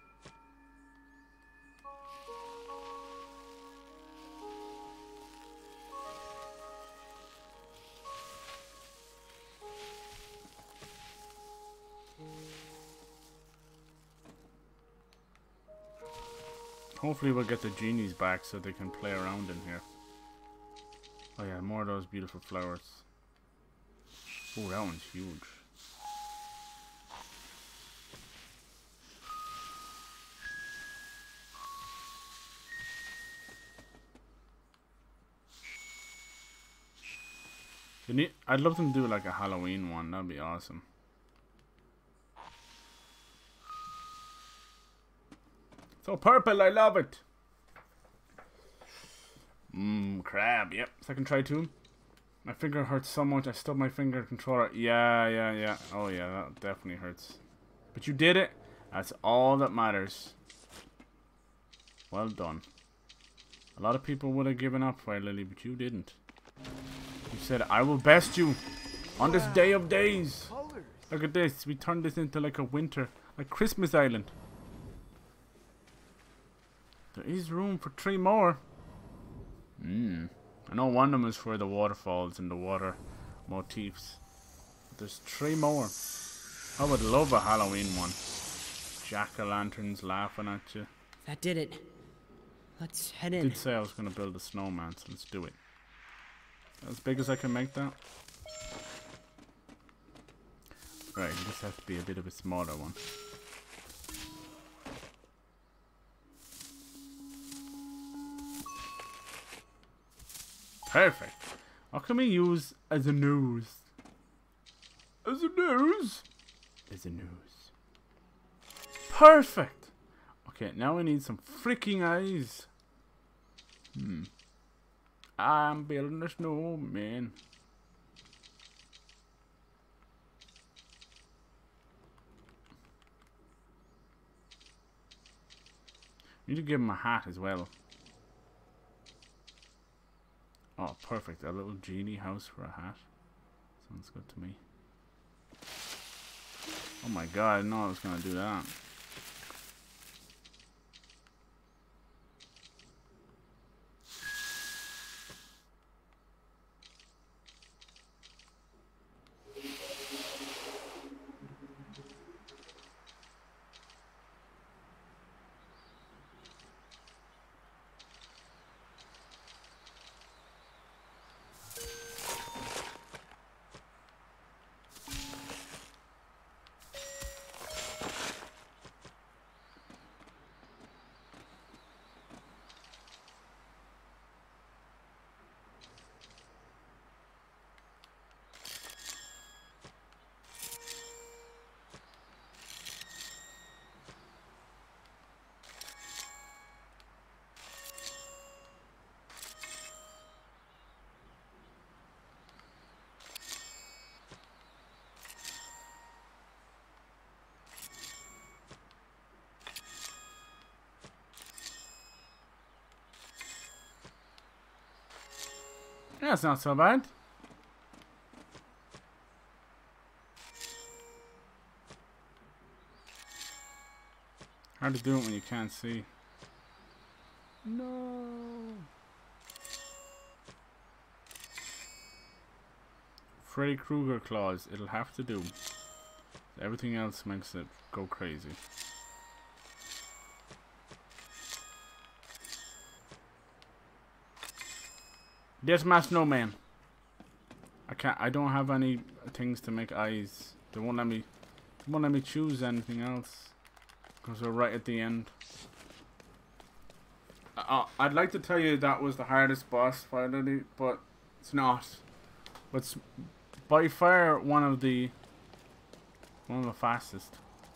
Speaker 1: Hopefully we'll get the genies back so they can play around in here. Oh yeah, more of those beautiful flowers. Oh, that one's huge. You need, I'd love them to do like a Halloween one. That'd be awesome. So purple, I love it. Mmm, crab. Yep, second try too. My finger hurts so much. I stubbed my finger controller. Yeah, yeah, yeah. Oh yeah, that definitely hurts. But you did it. That's all that matters. Well done. A lot of people would have given up, Fire Lily, but you didn't. You said, I will best you on this day of days. Look at this. We turned this into like a winter, like Christmas Island. There is room for three more. Hmm. I know one of them is for the waterfalls and the water motifs. But there's three more. I would love a Halloween one. Jack-o'-lanterns laughing at you.
Speaker 5: That did it. Let's head
Speaker 1: I
Speaker 5: in.
Speaker 1: did say I was going to build a snowman, so let's do it. As big as I can make that. Right, this has to be a bit of a smaller one. Perfect. What can we use as a nose? As a nose? As a nose. Perfect. Okay, now we need some freaking eyes. Hmm. I'm building a snowman. Need to give him a hat as well. Oh, perfect. A little genie house for a hat. Sounds good to me. Oh my god, I didn't know I was going to do that. Yeah, it's not so bad. Hard to do it when you can't see. No. Freddy Krueger claws. It'll have to do. Everything else makes it go crazy. Yes, my snowman. I can't. I don't have any things to make eyes. They won't let me. They won't let me choose anything else. Because we're right at the end. Uh, I'd like to tell you that was the hardest boss finally, but it's not. But it's by far one of the one of the fastest.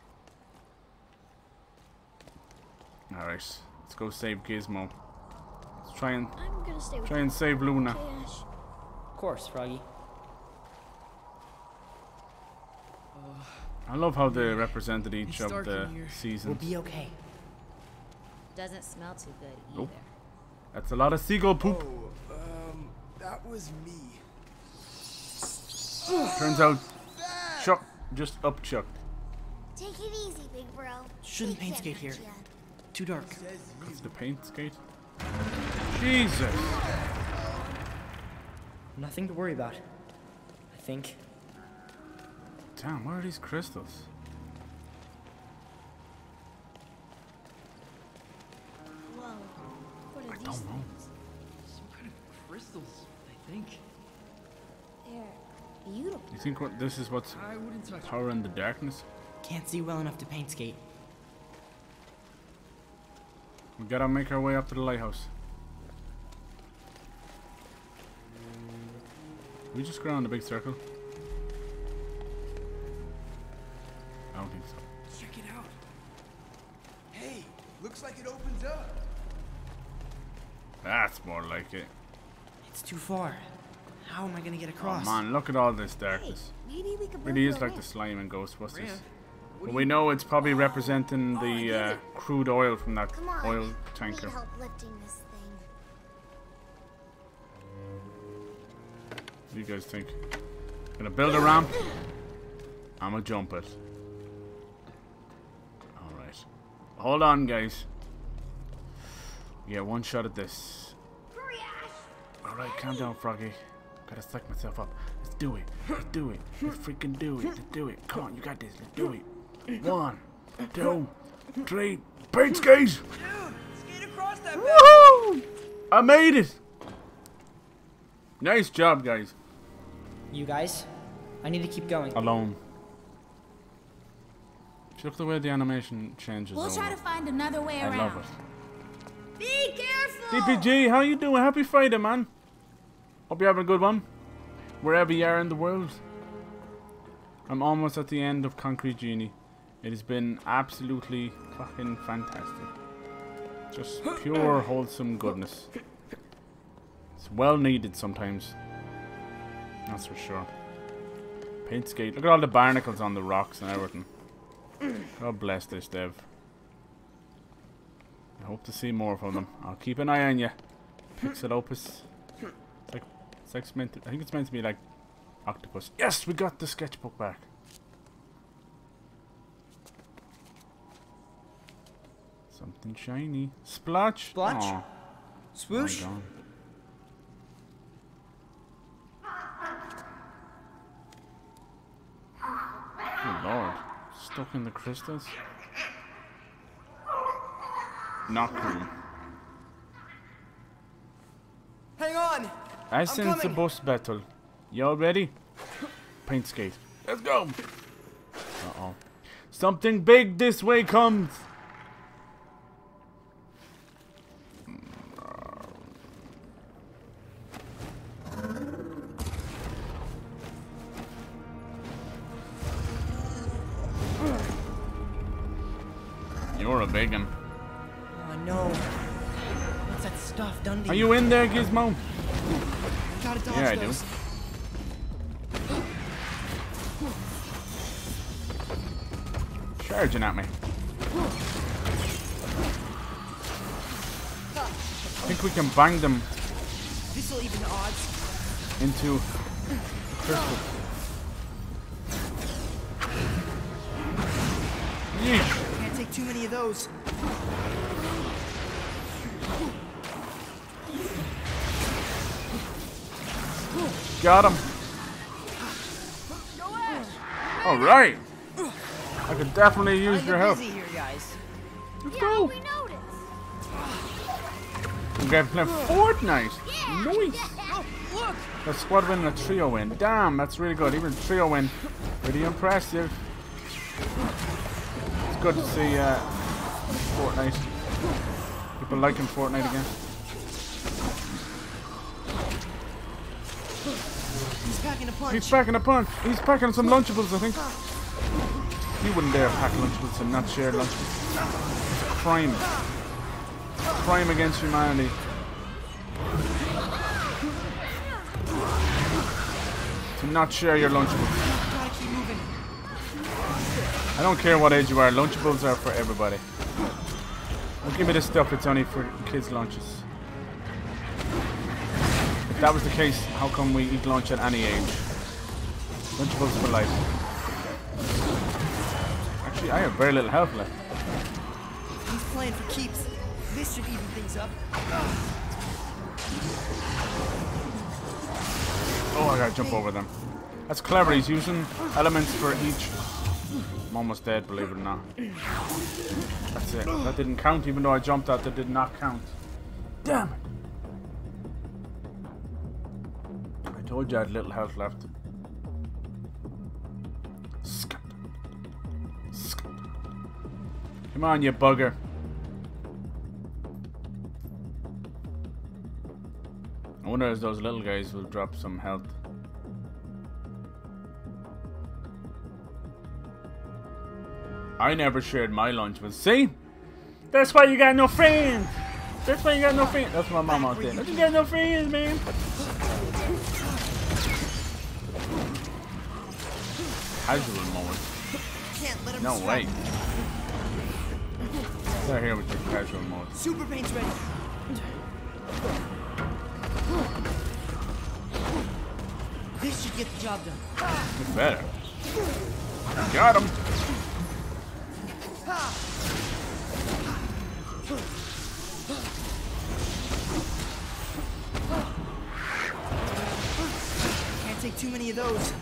Speaker 1: All right, let's go save Gizmo. Let's try and
Speaker 4: I'm gonna stay with
Speaker 1: try and save Luna.
Speaker 5: Of course, Froggy.
Speaker 1: I love how they represented each
Speaker 3: It's
Speaker 1: of
Speaker 3: dark
Speaker 1: the
Speaker 3: in here.
Speaker 5: We'll
Speaker 1: seasons.
Speaker 5: be okay.
Speaker 6: Doesn't smell too good either.
Speaker 1: Nope. That's a lot of seagull poop.
Speaker 2: Oh, um, that was me.
Speaker 1: Turns out, Chuck just up chucked.
Speaker 4: Take it easy, big bro.
Speaker 5: Shouldn't
Speaker 4: They
Speaker 5: paint
Speaker 4: can't
Speaker 5: skate
Speaker 4: hurt
Speaker 5: here.
Speaker 4: ya.
Speaker 5: Too dark.
Speaker 1: That's the paint skate. Jesus.
Speaker 5: Nothing to worry about. I think.
Speaker 1: Damn, where are these crystals?
Speaker 4: Whoa. What are
Speaker 1: I
Speaker 4: these
Speaker 1: don't know.
Speaker 4: things?
Speaker 3: Some kind of crystals, I think.
Speaker 4: They're beautiful.
Speaker 1: You think what this is what's
Speaker 3: I wouldn't touch it.
Speaker 1: power in the darkness?
Speaker 5: Can't see well enough to paint skate.
Speaker 1: We gotta make our way up to the lighthouse. We just go around the big circle. I don't think so.
Speaker 3: Check it out.
Speaker 2: Hey, looks like it opens up.
Speaker 1: That's more like it.
Speaker 5: It's too far. How am I gonna get
Speaker 1: Oh
Speaker 5: across?
Speaker 1: man, look at all this darkness.
Speaker 4: Maybe we could
Speaker 1: Really
Speaker 4: build
Speaker 1: is
Speaker 4: you a
Speaker 1: like the
Speaker 4: ramp.
Speaker 1: slime in Ghostbusters.
Speaker 3: Ramp? What
Speaker 1: But
Speaker 3: do
Speaker 1: we
Speaker 3: you-
Speaker 1: know it's probably representing
Speaker 4: Oh, I
Speaker 1: the
Speaker 4: get
Speaker 1: uh,
Speaker 4: it.
Speaker 1: crude oil from that
Speaker 4: Come on.
Speaker 1: oil
Speaker 4: Need
Speaker 1: tanker.
Speaker 4: help lifting this thing.
Speaker 1: What do you guys think? Gonna build a ramp? I'ma jump it. Alright. Hold on, guys. We get one shot at this. Alright, calm down, Froggy. Gotta psych myself up. Let's do it. Let's do it. Let's freaking do it. Let's do it. Come on, you got this. Let's do it. One, two, three. Paint skate!
Speaker 3: Dude, skate across that bad
Speaker 1: Woohoo! I made it! Nice job, guys.
Speaker 5: You guys, I need to keep going.
Speaker 1: Alone. Look the way the animation changes.
Speaker 6: We'll
Speaker 1: over.
Speaker 6: try to find another way
Speaker 1: I
Speaker 6: around.
Speaker 1: love it.
Speaker 6: Be careful!
Speaker 1: D P G, how you doing? Happy Friday, man. Hope you're having a good one. Wherever you are in the world. I'm almost at the end of Concrete Genie. It has been absolutely fucking fantastic. Just pure wholesome goodness. It's well needed sometimes. That's for sure. Paint skate. Look at all the barnacles on the rocks and everything. God bless this dev. I hope to see more from them. I'll keep an eye on you. Pixel Opus. It's like, it's like meant to, I think it's meant to be like octopus. Yes, we got the sketchbook back. Something shiny. Splotch.
Speaker 5: Splotch?
Speaker 1: Aw.
Speaker 5: Swoosh?
Speaker 1: Oh my God. Good lord. Stuck in the crystals? Not cool.
Speaker 2: Hang on!
Speaker 1: I sense a
Speaker 2: coming.
Speaker 1: boss battle. Y'all ready? Paint skate. Let's go! Uh-oh. Something big this way comes! You're a big one.
Speaker 5: Oh no. What's that stuff done to
Speaker 1: Are you in there, Gizmo?
Speaker 5: Gotta dodge
Speaker 1: Yeah, I do.
Speaker 5: those.
Speaker 1: Charging at me. Think we can bang them.
Speaker 5: This'll even the odds.
Speaker 1: into crystal. Yeesh.
Speaker 5: Can't take too many of those.
Speaker 1: Got him. All right. I could definitely use your help.
Speaker 5: Busy here, guys.
Speaker 1: Let's
Speaker 4: Yeah,
Speaker 1: go.
Speaker 4: we noticed.
Speaker 1: We're going to play Fortnite.
Speaker 4: Yeah.
Speaker 1: Nice.
Speaker 4: Yeah.
Speaker 3: Look!
Speaker 1: A squad win and a trio win. Damn, that's really good. Even trio win. Pretty impressive. It's good to see uh, Fortnite. People liking Fortnite again.
Speaker 5: He's packing a punch.
Speaker 1: He's packing a punch. He's packing some Lunchables, I think. You wouldn't dare pack Lunchables and not share Lunchables. It's a crime. It's a crime against humanity. To not share your Lunchables.
Speaker 5: Gotta keep moving.
Speaker 1: I don't care what age you are. Lunchables are for everybody. Don't give me this stuff. It's only for kids' lunches. If that was the case, how come we eat lunch at any age? Lunchables for life. Actually, I have very little health left.
Speaker 5: He's playing for keeps. This should even things up.
Speaker 1: Oh, I gotta jump over them. That's clever. He's using elements for each. I'm almost dead, believe it or not. That's it. That didn't count, even though I jumped out. That did not count. Damn it. I told you I had little health left. Scut. Scut. Come on, you bugger. I wonder if those little guys will drop some health. I never shared my lunch, but see? That's why you got no friends! That's why you got no friends! That's what my mom out there. You got no friends, man! Casual mode.
Speaker 5: Can't let him
Speaker 1: No
Speaker 5: distract.
Speaker 1: way. Start here with your casual mode.
Speaker 5: Super paint's ready. This should get the job done.
Speaker 1: It's better. Got him!
Speaker 5: Can't take too many of those.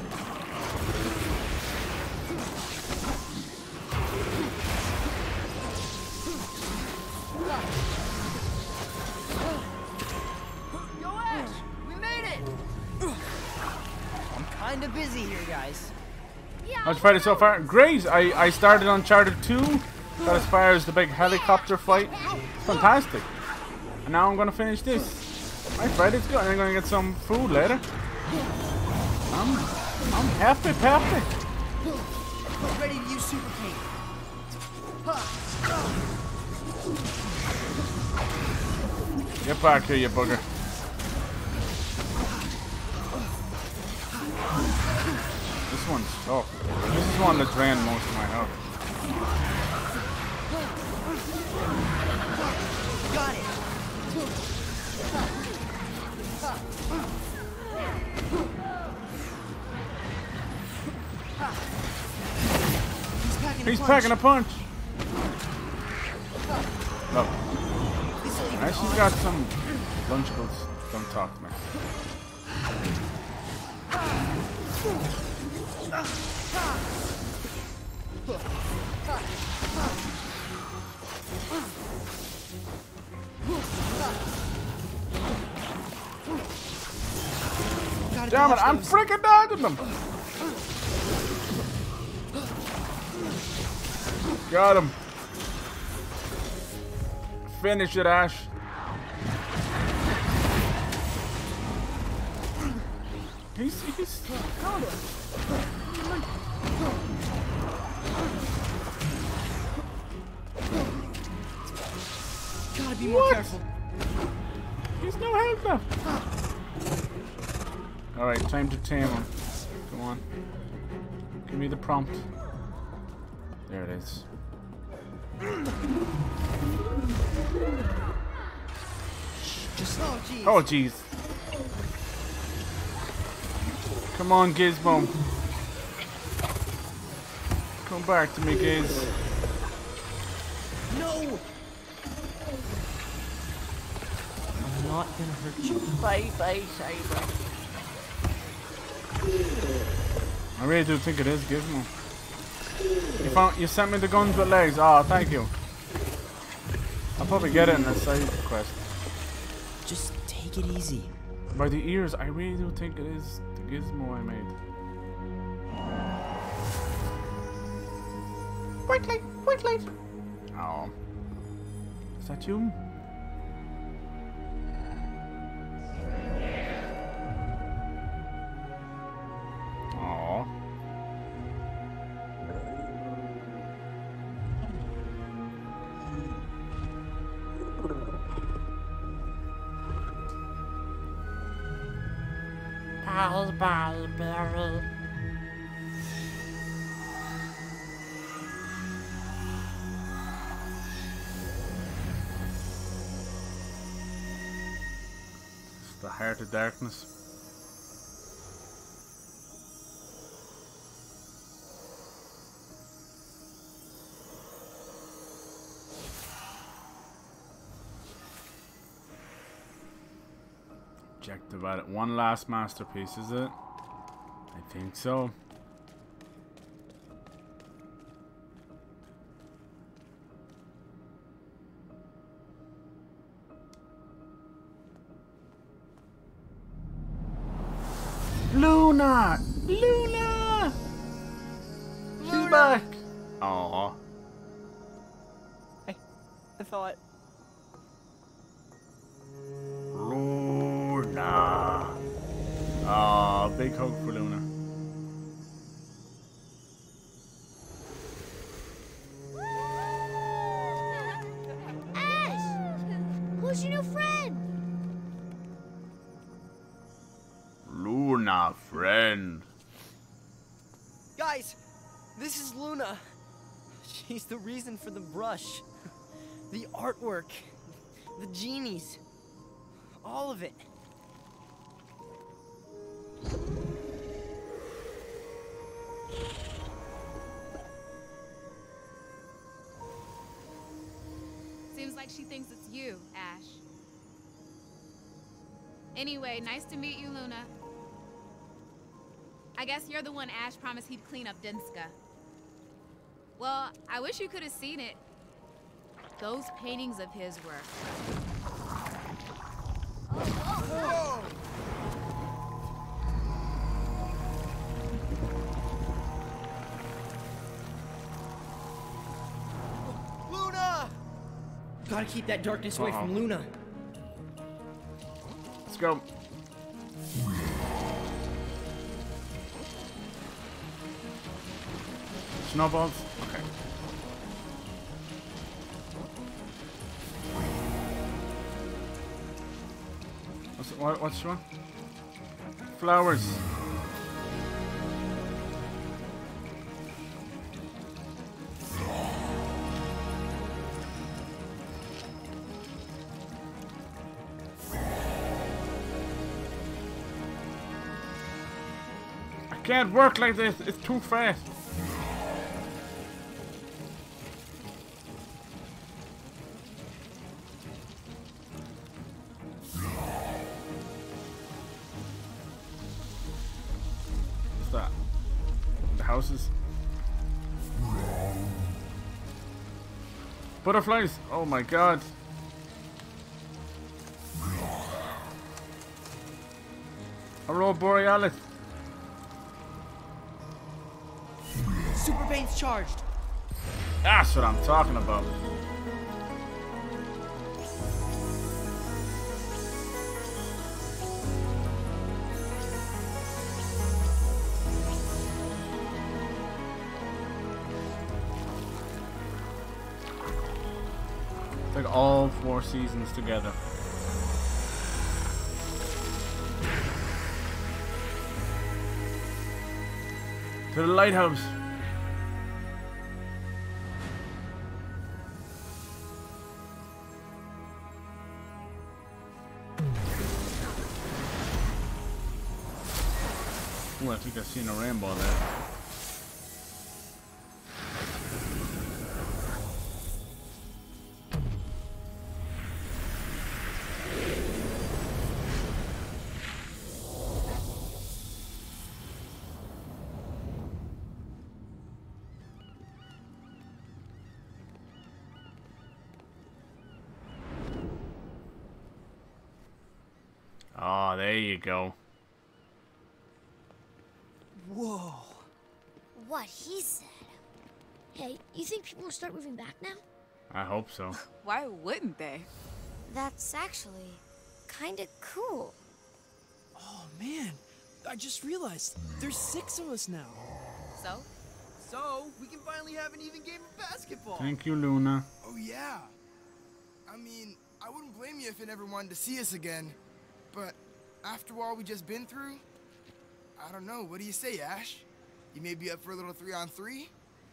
Speaker 3: Yo, Ash! We made it!
Speaker 5: I'm kinda busy here, guys.
Speaker 1: How'd you fight it so far? Great! I, I started Uncharted two. Got as far as the big helicopter fight. Fantastic. And now I'm gonna finish this. I fight it's good. I'm gonna get some food later. I'm I'm happy, happy.
Speaker 5: Ready to use super paint.
Speaker 1: Get back here, you bugger. This one's tough. This is one that drained most of my health.
Speaker 5: Got it. He's packing a
Speaker 1: He's
Speaker 5: punch.
Speaker 1: packing a punch. Look,
Speaker 5: This'll even
Speaker 1: I actually got some Lunchables. Don't talk to me.
Speaker 5: Gotta
Speaker 1: Damn it,
Speaker 5: dodge
Speaker 1: I'm
Speaker 5: those.
Speaker 1: freaking dodging them. Got him. Finish it, Ash. He's, he's, got him.
Speaker 5: Gotta be more
Speaker 1: What?
Speaker 5: careful.
Speaker 1: He's no health left. Alright, time to tame him. Come on. Give me the prompt. There it is.
Speaker 5: Just oh, geez.
Speaker 1: Oh, jeez. Come on, Gizmo. Come back to me, Giz.
Speaker 5: No! I'm not gonna hurt you.
Speaker 3: Bye, bye, Cyber.
Speaker 1: I really do think it is Gizmo. You found, you sent me the guns with legs. Oh, thank you. I'll probably get it in a side quest.
Speaker 5: Just take it easy.
Speaker 1: By the ears, I really do think it is the Gizmo I made. White light, white light. Oh, is that you? Oh.
Speaker 7: Bye bye, Barry.
Speaker 1: It's the heart of darkness. Checked about it. One last masterpiece, is it? I think so. Luna! Luna! She's
Speaker 2: Luna!
Speaker 1: back! Aww.
Speaker 5: I, I thought...
Speaker 1: Luna! Aww, big hug for Luna.
Speaker 4: Ash! Who's your new friend?
Speaker 1: Luna, friend.
Speaker 5: Guys, this is Luna. She's the reason for the brush. The artwork. The genies. All of it.
Speaker 6: Seems like she thinks it's you, Ash. Anyway, nice to meet you, Luna. I guess you're the one Ash promised he'd clean up Denska. Well, I wish you could have seen it. Those paintings of his were...
Speaker 2: Whoa! Luna!
Speaker 5: Gotta keep that darkness away
Speaker 1: Uh-oh.
Speaker 5: from Luna.
Speaker 1: Let's go. Snowballs? Okay. What's, what, what's one? Flowers. I can't work like this. It's too fast. What's that? The houses. Butterflies. Oh my god. Aurora Borealis.
Speaker 5: Super paint's charged.
Speaker 1: That's what I'm talking about. It's like all four seasons together. To the lighthouse. Oh, I think I've seen a rainbow there. Oh, there you go.
Speaker 3: Whoa.
Speaker 4: What he said. Hey, you think people will start moving back now?
Speaker 1: I hope so.
Speaker 6: Why wouldn't they?
Speaker 4: That's actually kind of cool.
Speaker 3: Oh man, I just realized there's six of us now.
Speaker 6: So?
Speaker 2: So, we can finally have an even game of basketball.
Speaker 1: Thank you, Luna.
Speaker 2: Oh, yeah. I mean, I wouldn't blame you if you never wanted to see us again. But after all we just been through, I don't know. What do you say, Ash? You may be up for a little three on three?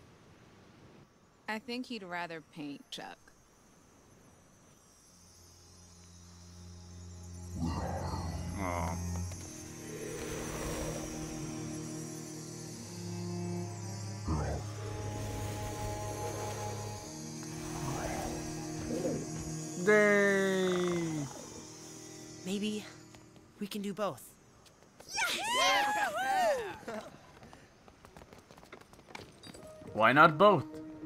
Speaker 6: I think he'd rather paint, Chuck.
Speaker 1: Oh. Day.
Speaker 5: Maybe we can do both.
Speaker 1: Why not both?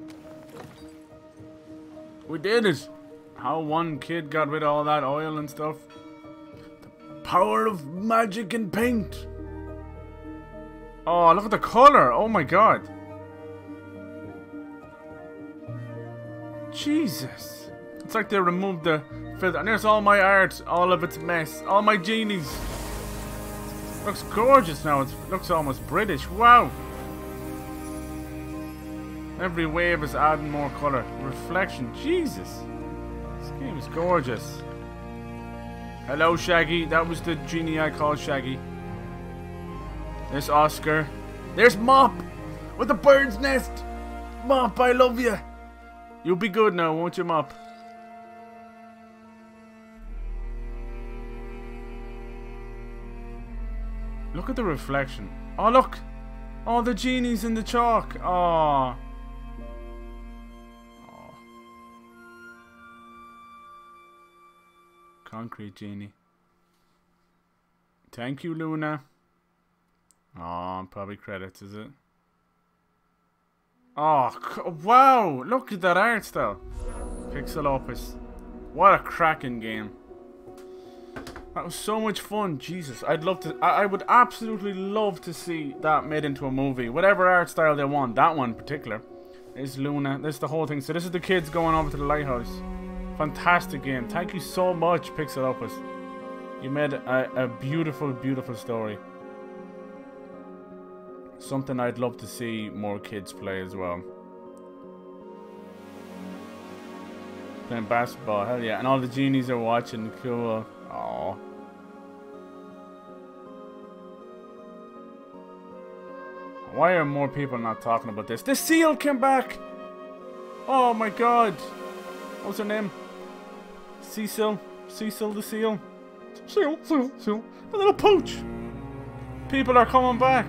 Speaker 1: We did it. How one kid got rid of all that oil and stuff. The power of magic and paint. Oh, look at the color. Oh my god. Jesus. It's like they removed the filter. And there's all my art. All of its mess. All my genies. Looks gorgeous now. It's, it looks almost British. Wow. Every wave is adding more color. Reflection. Jesus. This game is gorgeous. Hello, Shaggy. That was the genie I called Shaggy. There's Oscar. There's Mop with the bird's nest. Mop, I love you. You'll be good now, won't you, Mop? Look at the reflection. Oh, look. Oh, the genies in the chalk. Oh. Oh. Concrete genie. Thank you, Luna. Oh, probably credits, is it? Oh, wow! Look at that art style. Pixel Opus. What a cracking game. That was so much fun. Jesus, I'd love to. I, I would absolutely love to see that made into a movie. Whatever art style they want. That one in particular is Luna. This is the whole thing. So this is the kids going over to the lighthouse. Fantastic game. Thank you so much, Pixel Opus. You made a, a beautiful, beautiful story. Something I'd love to see more kids play as well. Playing basketball, hell yeah. And all the genies are watching. Cool. Aww. Why are more people not talking about this? The seal came back! Oh my god. What's her name? Cecil? Cecil the seal? Seal, seal, seal. A little pooch! People are coming back!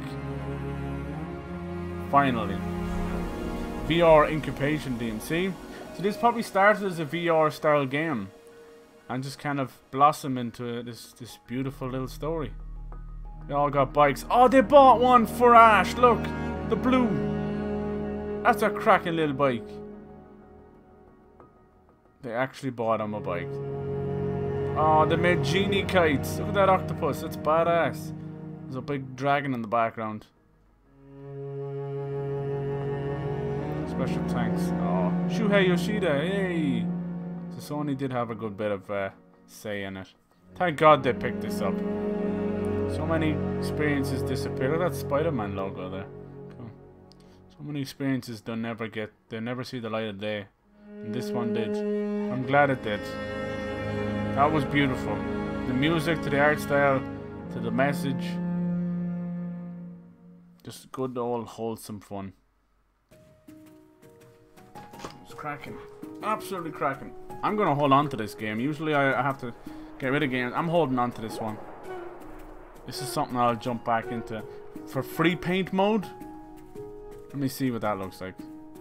Speaker 1: Finally. V R incubation team, see? So this probably started as a V R style game. And just kind of blossom into this, this beautiful little story. They all got bikes. Oh, they bought one for Ash, look! The blue! That's a cracking little bike. They actually bought him a bike. Oh, they made genie kites. Look at that octopus, that's badass. There's a big dragon in the background. Special thanks. Oh, Shuhei Yoshida, hey! So Sony did have a good bit of uh, say in it. Thank God they picked this up. So many experiences disappear. Look at that Spider-Man logo there. Cool. So many experiences they'll never get. They'll never see the light of day. And this one did. I'm glad it did. That was beautiful. The music, to the art style, to the message. Just good old wholesome fun. It's cracking. Absolutely cracking. I'm gonna hold on to this game. Usually I, I have to get rid of games. I'm holding on to this one. This is something I'll jump back into. For free paint mode, let me see what that looks like.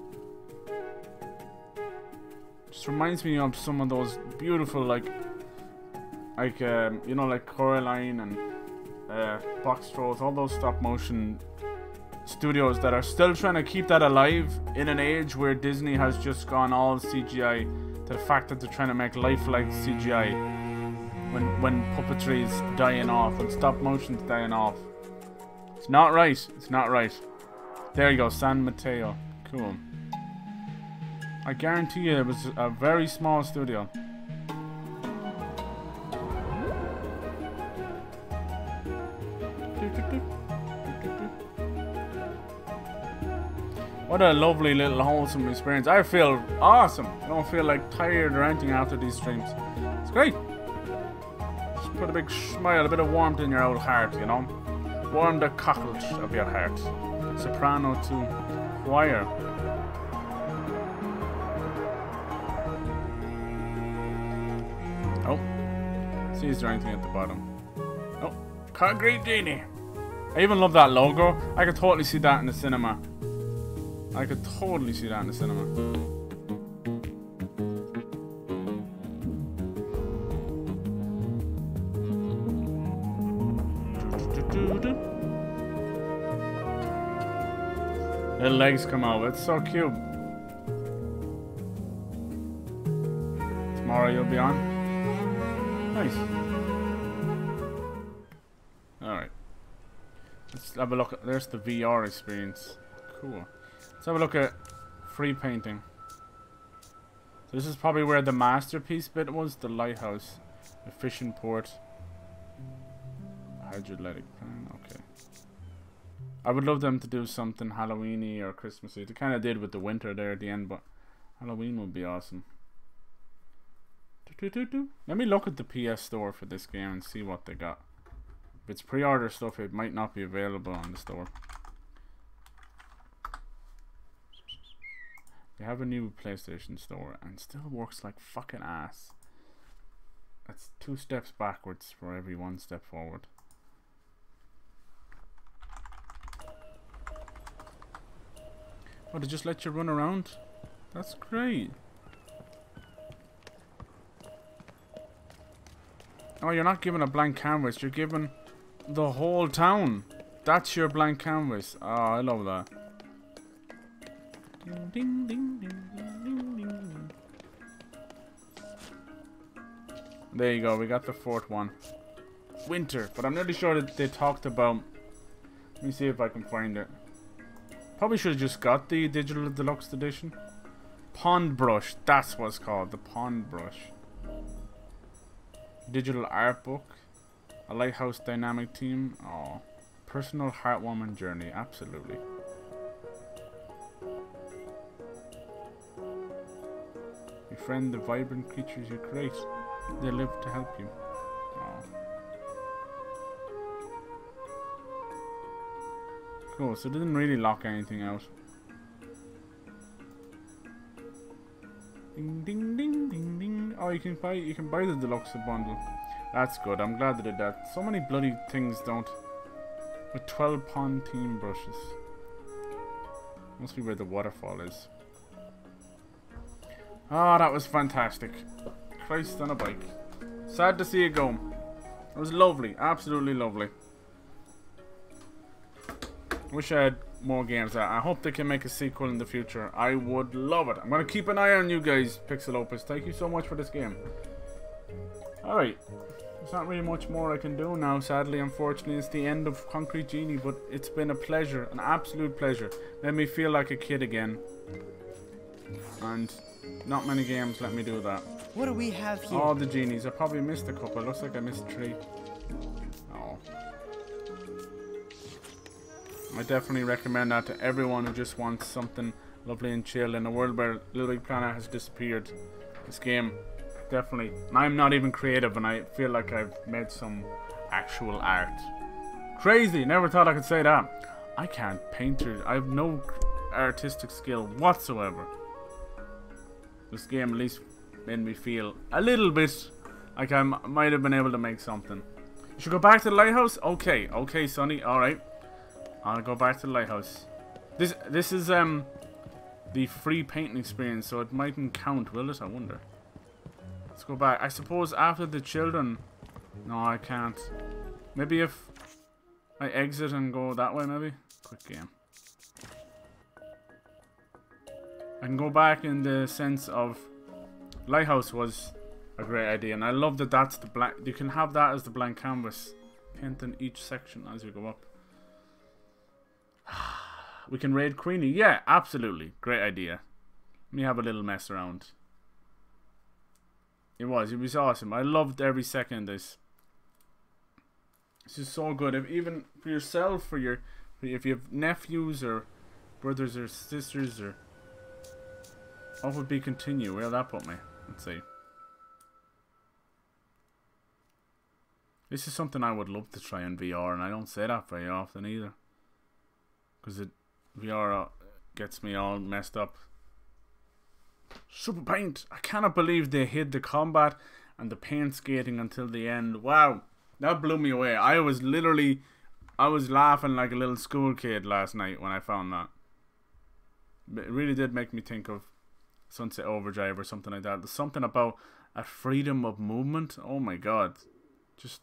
Speaker 1: Just reminds me of some of those beautiful, like, like um, you know, like Coraline and uh, Box Trolls, all those stop motion studios that are still trying to keep that alive in an age where Disney has just gone all C G I, to the fact that they're trying to make lifelike C G I when when puppetry is dying off, when stop motion's dying off. It's not right. It's not right. There you go, San Mateo. Cool. I guarantee you it was a very small studio. What a lovely little wholesome experience. I feel awesome. I don't feel like tired or anything after these streams. It's great. Just put a big smile, a bit of warmth in your old heart, you know. Warm the cockles of your heart. Soprano to choir. Oh. See, is there anything at the bottom? Oh. Concrete Genie. I even love that logo. I could totally see that in the cinema. I could totally see that in the cinema. Little legs come out. It's so cute. Tomorrow you'll be on. Nice. Alright. Let's have a look at, there's the V R experience. Cool. Let's have a look at free painting. So this is probably where the masterpiece bit was, the lighthouse, the fishing port, hydrolytic pan. Okay. I would love them to do something Halloweeny or Christmassy. They kind of did with the winter there at the end, but Halloween would be awesome. Let me look at the P S store for this game and see what they got. If it's pre-order stuff, it might not be available on the store. They have a new PlayStation store and still works like fucking ass. That's two steps backwards for every one step forward. Oh, they just let you run around? That's great. Oh, you're not given a blank canvas, you're given the whole town. That's your blank canvas. Oh, I love that. Ding, ding, ding, ding, ding, ding. There you go, we got the fourth one. Winter, but I'm nearly sure that they talked about. Let me see if I can find it. Probably should have just got the digital deluxe edition. PAINTBRUSH, that's what it's called, the PAINTBRUSH. Digital art book, a lighthouse dynamic theme. Oh, personal heartwarming journey, absolutely. Befriend the vibrant creatures you create. They live to help you. Oh. Cool, so it didn't really lock anything out. Ding ding ding ding ding. Oh, you can buy you can buy the deluxe bundle. That's good. I'm glad they did that. So many bloody things don't. With twelve pond theme brushes. Must be where the waterfall is. Ah, oh, that was fantastic. Christ on a bike. Sad to see it go. It was lovely, absolutely lovely. Wish I had more games. I hope they can make a sequel in the future. I would love it. I'm gonna keep an eye on you guys, Pixel Opus. Thank you so much for this game. Alright. There's not really much more I can do now, sadly. Unfortunately, it's the end of Concrete Genie, but it's been a pleasure, an absolute pleasure. Made me feel like a kid again. And not many games let me do that.
Speaker 5: What do we have here?
Speaker 1: All the genies. I probably missed a couple. It looks like I missed three. Oh. I definitely recommend that to everyone who just wants something lovely and chill in a world where Little Big Planet has disappeared. This game, definitely. And I'm not even creative, and I feel like I've made some actual art. Crazy! Never thought I could say that. I can't paint or I have no artistic skill whatsoever. This game at least made me feel a little bit like I m might have been able to make something. You should go back to the lighthouse? Okay, okay, Sonny, alright. I'll go back to the lighthouse. This this is um the free painting experience, so it mightn't count, will it? I wonder. Let's go back. I suppose after the children... No, I can't. Maybe if I exit and go that way, maybe? Quick game. I can go back in the sense of... Lighthouse was a great idea, and I love that that's the blank... You can have that as the blank canvas. Paint in each section as you go up. We can raid Queenie. Yeah, absolutely. Great idea. Let me have a little mess around. It was. It was awesome. I loved every second of this. This is so good. If even for yourself, for your, if you have nephews or brothers or sisters or, what would be continue? Where'll that put me? Let's see. This is something I would love to try in V R, and I don't say that very often either, because it V R uh, gets me all messed up. Super paint. I cannot believe they hid the combat and the paint skating until the end. Wow. That blew me away. I was literally, I was laughing like a little school kid last night when I found that. It really did make me think of Sunset Overdrive or something like that. There's something about a freedom of movement. Oh my god. Just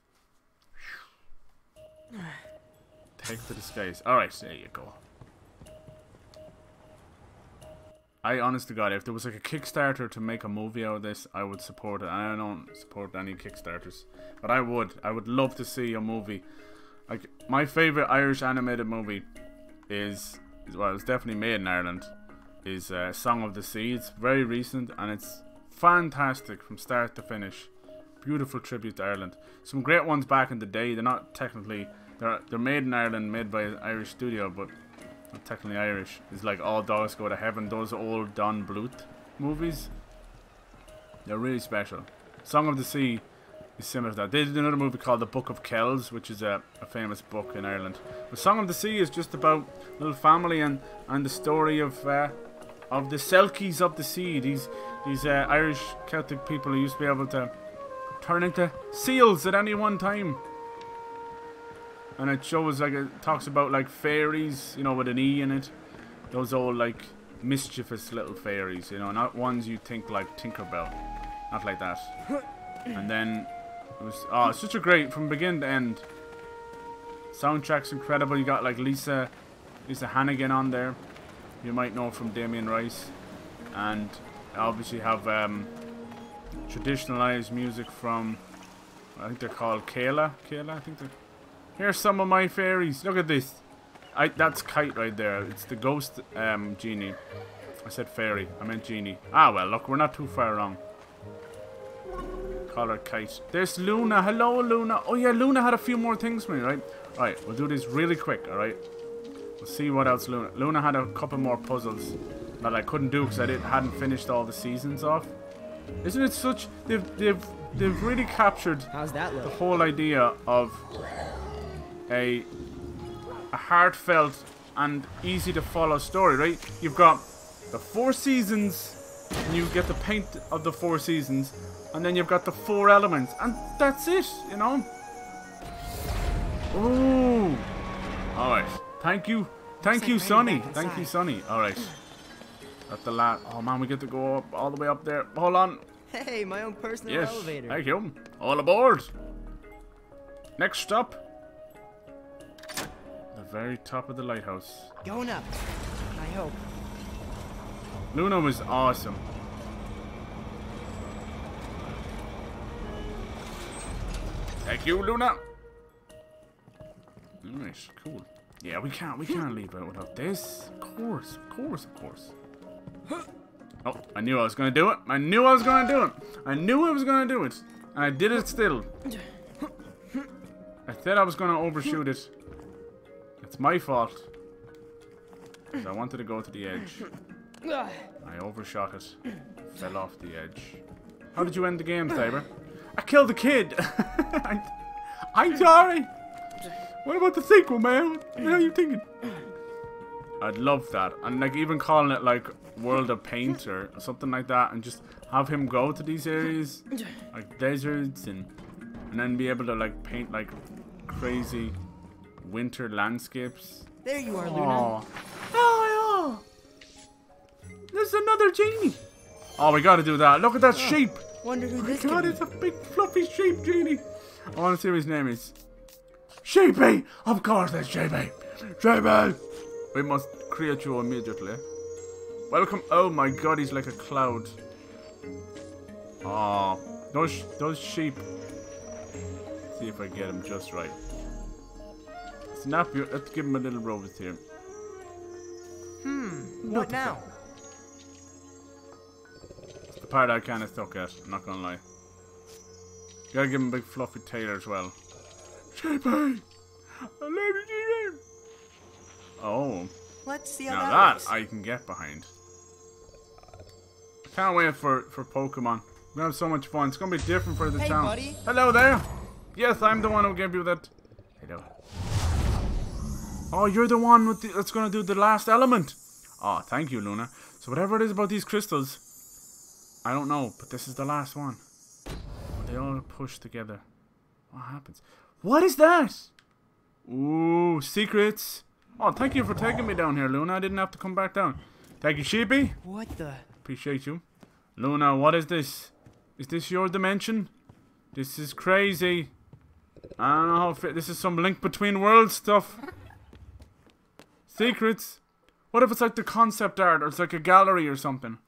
Speaker 1: take to the skies. Alright, there you go. I, honest to God, if there was like a Kickstarter to make a movie out of this, I would support it. I don't support any Kickstarters, but I would. I would love to see a movie. Like, my favourite Irish animated movie is, is well, it's definitely made in Ireland, is uh, Song of the Sea. It's very recent, and it's fantastic from start to finish. Beautiful tribute to Ireland. Some great ones back in the day. They're not technically, they're, they're made in Ireland, made by an Irish studio, but not technically Irish. It's like All Dogs Go to Heaven. Those old Don Bluth movies, they're really special. Song of the Sea is similar to that. They did another movie called The Book of Kells, which is a, a famous book in Ireland. But Song of the Sea is just about a little family and, and the story of uh, of the Selkies of the sea. These these uh, Irish Celtic people who used to be able to turn into seals at any one time. And it shows, like, it talks about like fairies, you know, with an E in it. Those old like mischievous little fairies, you know, not ones you think like Tinkerbell, not like that. And then it was, oh, it's such a great, from begin to end. Soundtrack's incredible. You got like Lisa, Lisa Hannigan on there. You might know from Damien Rice, and obviously have um, traditionalized music from, I think they're called Kayla. Kayla, I think they're. Here's some of my fairies. Look at this. I that's Kite right there. It's the ghost um, genie. I said fairy. I meant genie. Ah well, look, we're not too far wrong. Call her Kite. There's Luna. Hello, Luna. Oh yeah, Luna had a few more things for me, right? Alright, we'll do this really quick, alright? We'll see what else Luna... Luna had a couple more puzzles that I couldn't do because I didn't, hadn't finished all the seasons off. Isn't it such... They've, they've, they've really captured
Speaker 5: How's that look?
Speaker 1: the whole idea of a, a heartfelt and easy to follow story, right? You've got the four seasons, and you get the paint of the four seasons, and then you've got the four elements, and that's it, you know? Ooh. Alright. Thank you. Thank
Speaker 5: Looks
Speaker 1: you,
Speaker 5: like
Speaker 1: Sonny.
Speaker 5: back
Speaker 1: Thank you,
Speaker 5: inside.
Speaker 1: Sonny. Alright. At the last. Oh man, we get to go up all the way up there. Hold on.
Speaker 5: Hey, my own personal
Speaker 1: Yes.
Speaker 5: elevator.
Speaker 1: Thank you. All aboard. Next stop. The very top of the lighthouse.
Speaker 5: Going up. I hope.
Speaker 1: Luna was awesome. Thank you, Luna. Alright, cool. Yeah, we can't we can't leave out without this. Of course, of course, of course. Oh, I knew I was gonna do it. I knew I was gonna do it. I knew I was gonna do it. And I did it still. I said I was gonna overshoot it. It's my fault. Because I wanted to go to the edge. I overshot it. Fell off the edge. How did you end the game, Saber? I killed the kid! I, I'm sorry! What about the sequel, man? What are you thinking? I'd love that. And like even calling it like World of Paint or something like that, and just have him go to these areas, like deserts and and then be able to like paint like crazy winter landscapes.
Speaker 5: There you are, Luna.
Speaker 1: Oh, oh, yeah. There's another genie. Oh, we gotta do that. Look at that
Speaker 5: Oh,
Speaker 1: sheep.
Speaker 5: Wonder who
Speaker 1: Oh my
Speaker 5: this
Speaker 1: God,
Speaker 5: could
Speaker 1: it's a big fluffy sheep genie. I want to see what his name is. Sheepy! Of course it's Sheepy! Sheepy! We must create you immediately. Welcome. Oh my God, he's like a cloud. Oh, those those sheep. See if I get him just right. Snap you. Let's give him a little rose here.
Speaker 5: Hmm. What now?
Speaker 1: It's the part I kind of stuck at. I'm not gonna lie. Gotta give him a big fluffy tail as well. Sheepy! I love you, Sheepy! Oh.
Speaker 5: Let's see how
Speaker 1: Now
Speaker 5: that,
Speaker 1: that
Speaker 5: looks.
Speaker 1: I can get behind. I can't wait for, for Pokemon. We're gonna have so much fun. It's gonna be different for the
Speaker 5: Hey,
Speaker 1: town.
Speaker 5: buddy.
Speaker 1: Hello there. Yes, I'm the one who gave you that. Hello. Oh, you're the one with the, that's gonna do the last element. Oh, thank you, Luna. So whatever it is about these crystals, I don't know, but this is the last one. When they all push together, what happens? What is that? Ooh, secrets. Oh, thank you for taking me down here, Luna. I didn't have to come back down. Thank you, Sheepy.
Speaker 5: What the?
Speaker 1: Appreciate you. Luna, what is this? Is this your dimension? This is crazy. I don't know how fit. This is some link between worlds stuff. Secrets. What if it's like the concept art or it's like a gallery or something?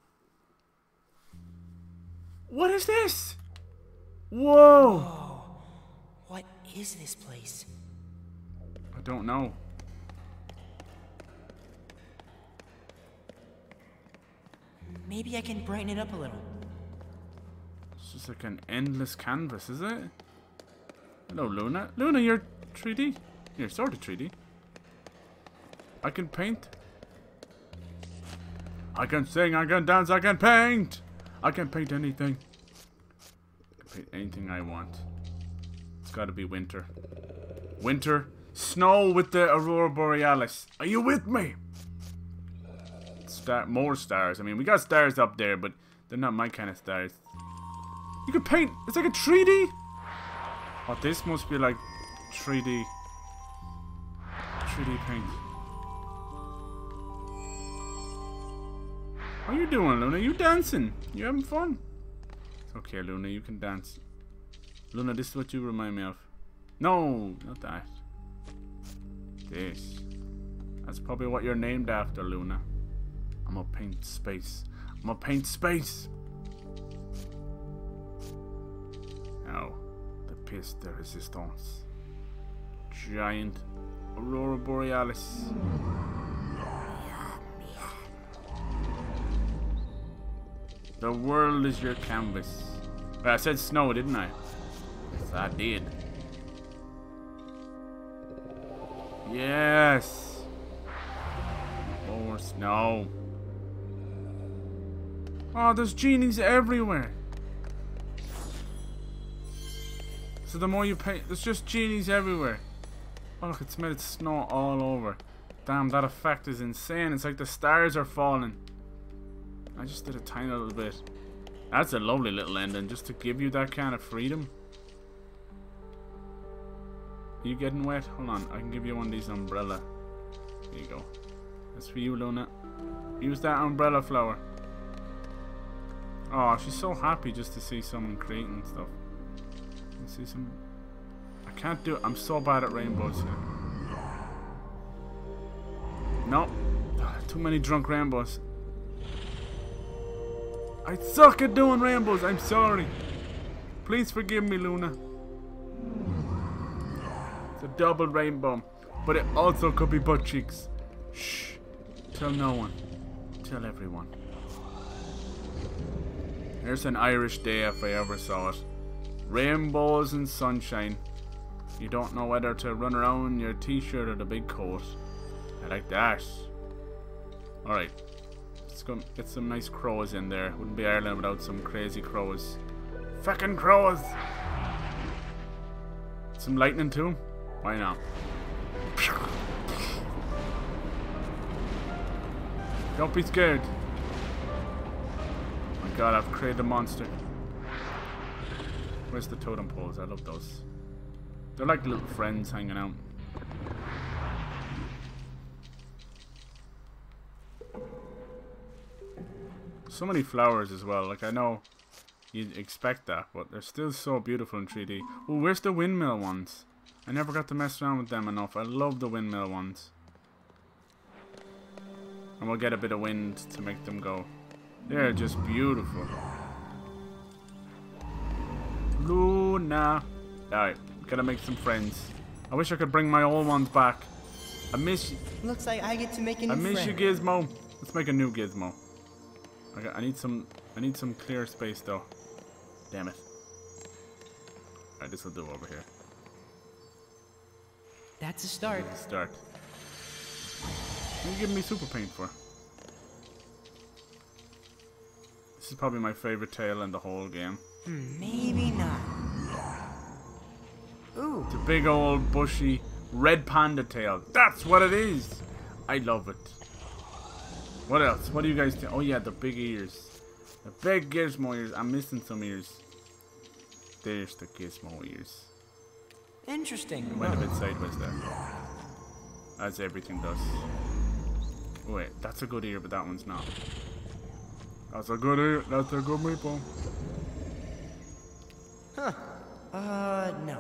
Speaker 1: What is this? Whoa.
Speaker 5: Oh, what is this place?
Speaker 1: I don't know.
Speaker 5: Maybe I can brighten it up a little.
Speaker 1: It's just like an endless canvas, is it? Hello, Luna. Luna, you're three D. You're sort of three D. I can paint. I can sing, I can dance, I can paint. I can paint anything. I can paint anything I want. It's gotta be winter. Winter. Snow with the Aurora Borealis. Are you with me? Star more stars. I mean, we got stars up there, but they're not my kind of stars. You can paint. It's like a three D. Oh, this must be like three D. three D paint. How you doing, Luna? You dancing? You having fun? It's okay, Luna. You can dance. Luna, this is what you remind me of. No, not that. This. That's probably what you're named after, Luna. I'm gonna paint space. I'm gonna paint space. Now, the pièce de résistance. Giant Aurora Borealis. The world is your canvas. Well, I said snow, didn't I? Yes, I did. Yes. More snow. Oh, there's genies everywhere. So the more you paint, there's just genies everywhere. Oh look, it's made it snow all over. Damn, that effect is insane. It's like the stars are falling. I just did a tiny little bit. That's a lovely little ending, just to give you that kind of freedom. Are you getting wet? Hold on, I can give you one of these umbrella. There you go. That's for you, Luna. Use that umbrella flower. Oh, she's so happy just to see someone creating stuff. You see some... I can't do it. I'm so bad at rainbows here. No. Too many drunk rainbows. I suck at doing rainbows. I'm sorry. Please forgive me, Luna. It's a double rainbow. But it also could be butt cheeks. Shh. Tell no one. Tell everyone. Here's an Irish day if I ever saw it. Rainbows and sunshine. You don't know whether to run around in your t-shirt or the big coat. I like that. Alright. Let's go get some nice crows in there. Wouldn't be Ireland without some crazy crows. Feckin' crows! Some lightning too? Why not? Don't be scared. Oh my god, I've created a monster. Where's the totem poles? I love those. They're like little friends hanging out. So many flowers as well. Like, I know you'd expect that, but they're still so beautiful in three D. Oh, where's the windmill ones? I never got to mess around with them enough. I love the windmill ones. And we'll get a bit of wind to make them go. They're just beautiful. Luna. Alright, gotta make some friends. I wish I could bring my old ones back. I miss you.
Speaker 5: Looks like I get to make a new
Speaker 1: I miss
Speaker 5: friend.
Speaker 1: you, Gizmo. Let's make a new Gizmo. I, got, I need some. I need some clear space though. Damn it. Alright, this will do over here.
Speaker 5: That's a start.
Speaker 1: Let's start. What are you giving me super paint for? This is probably my favorite tail in the whole game.
Speaker 5: Hmm, maybe not. Ooh.
Speaker 1: It's a big old bushy red panda tail. That's what it is. I love it. What else? What do you guys think? Oh yeah, the big ears. The big gizmo ears. I'm missing some ears. There's the gizmo ears.
Speaker 5: Interesting.
Speaker 1: Went a bit sideways there. As everything does. Oh, wait, that's a good ear, but that one's not. That's a good ear. That's a good meatball.
Speaker 5: Huh. Uh, no.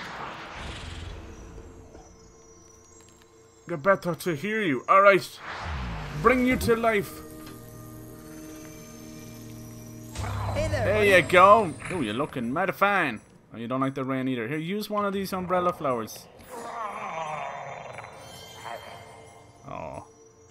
Speaker 1: Get better to hear you. Alright. Bring you to life.
Speaker 5: Hey there.
Speaker 1: There you go. Oh, you're looking mighty fine. Oh, you don't like the rain either. Here, use one of these umbrella flowers. Oh.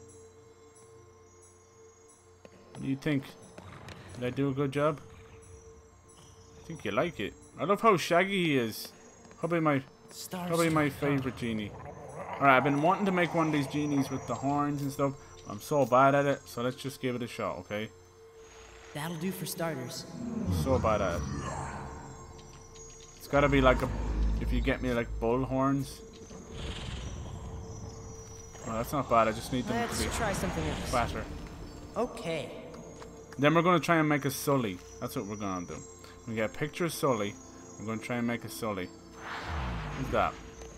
Speaker 1: What do you think? Did I do a good job? I think you like it. I love how shaggy he is. Probably my,
Speaker 5: Stars
Speaker 1: probably my favorite genie. Alright, I've been wanting to make one of these genies with the horns and stuff. I'm so bad at it, so let's just give it a shot, okay?
Speaker 5: That'll do for starters.
Speaker 1: So bad at it. It's gotta be like a... If you get me like bull horns. Oh, that's not bad. I just need them
Speaker 5: Let's
Speaker 1: to be
Speaker 5: try something else.
Speaker 1: fatter.
Speaker 5: Okay.
Speaker 1: Then we're gonna try and make a Sully. That's what we're gonna do. We get a picture of Sully. We're gonna try and make a Sully. What's that?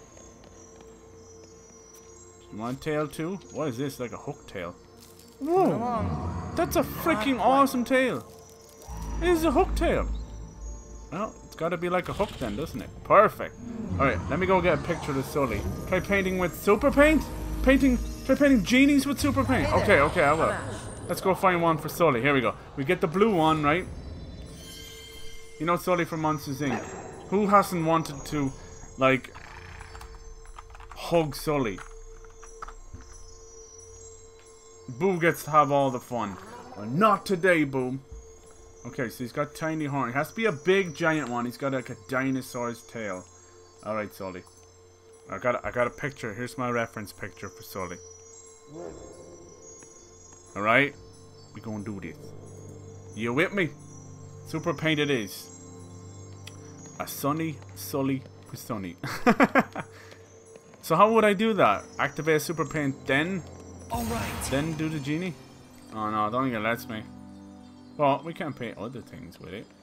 Speaker 1: You want a tail too? What is this? Like a hook tail? Whoa! That's a freaking awesome tail! It is a hook tail! Well, it's gotta be like a hook then, doesn't it? Perfect! Alright, let me go get a picture of the Sully. Try painting with super paint? Painting, try painting genies with super paint? Okay, okay, I will. Let's go find one for Sully. Here we go. We get the blue one, right? You know Sully from Monsters Incorporated. Who hasn't wanted to, like, hug Sully? Boo gets to have all the fun. Well, not today, Boo. Okay, so he's got tiny horn. It has to be a big, giant one. He's got like a dinosaur's tail. All right, Sully. I got, I got a picture. Here's my reference picture for Sully. All right, we gonna do this. You with me? Super paint it is. A sunny Sully for Sunny. So how would I do that? Activate super paint, then.
Speaker 3: All right.
Speaker 1: Then do the genie? Oh no, I don't think it lets me. Well, we can paint other things with it.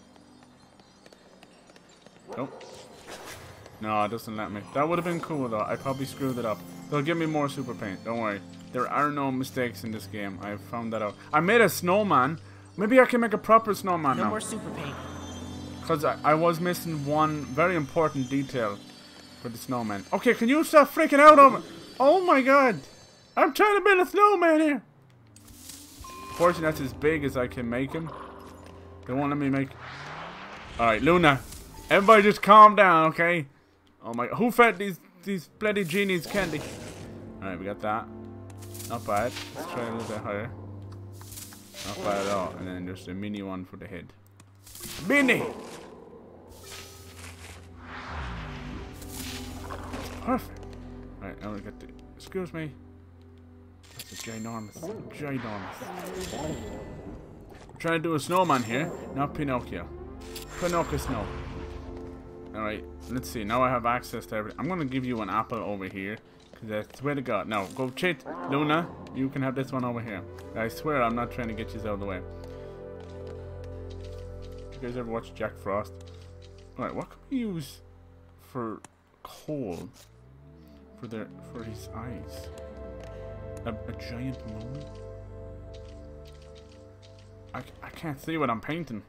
Speaker 1: Nope. No, it doesn't let me. That would have been cool though. I probably screwed it up. They'll give me more super paint. Don't worry. There are no mistakes in this game. I found that out. I made a snowman. Maybe I can make a proper snowman
Speaker 5: No
Speaker 1: now.
Speaker 5: more super paint.
Speaker 1: Because I, I was missing one very important detail for the snowman. Okay, can you stop freaking out over... Oh my god. I'm trying to build a snowman here. Fortunately, that's as big as I can make him. They won't let me make... Alright, Luna. Everybody just calm down, okay? Oh my... Who fed these, these bloody genies candy? Alright, we got that. Not bad. Let's try a little bit higher. Not bad at all. And then there's a mini one for the head. Mini! Perfect. Alright, now we got the... Excuse me. That's a ginormous. Ginormous. I'm trying to do a snowman here, not Pinocchio. Pinocchio snow. Alright, let's see. Now I have access to everything. I'm going to give you an apple over here. Because I swear to God. No, go chit. Luna, you can have this one over here. I swear I'm not trying to get you out of the way. You guys ever watch Jack Frost? Right, what can we use for coal for their for his eyes? A, a giant moon? I, I can't see what I'm painting.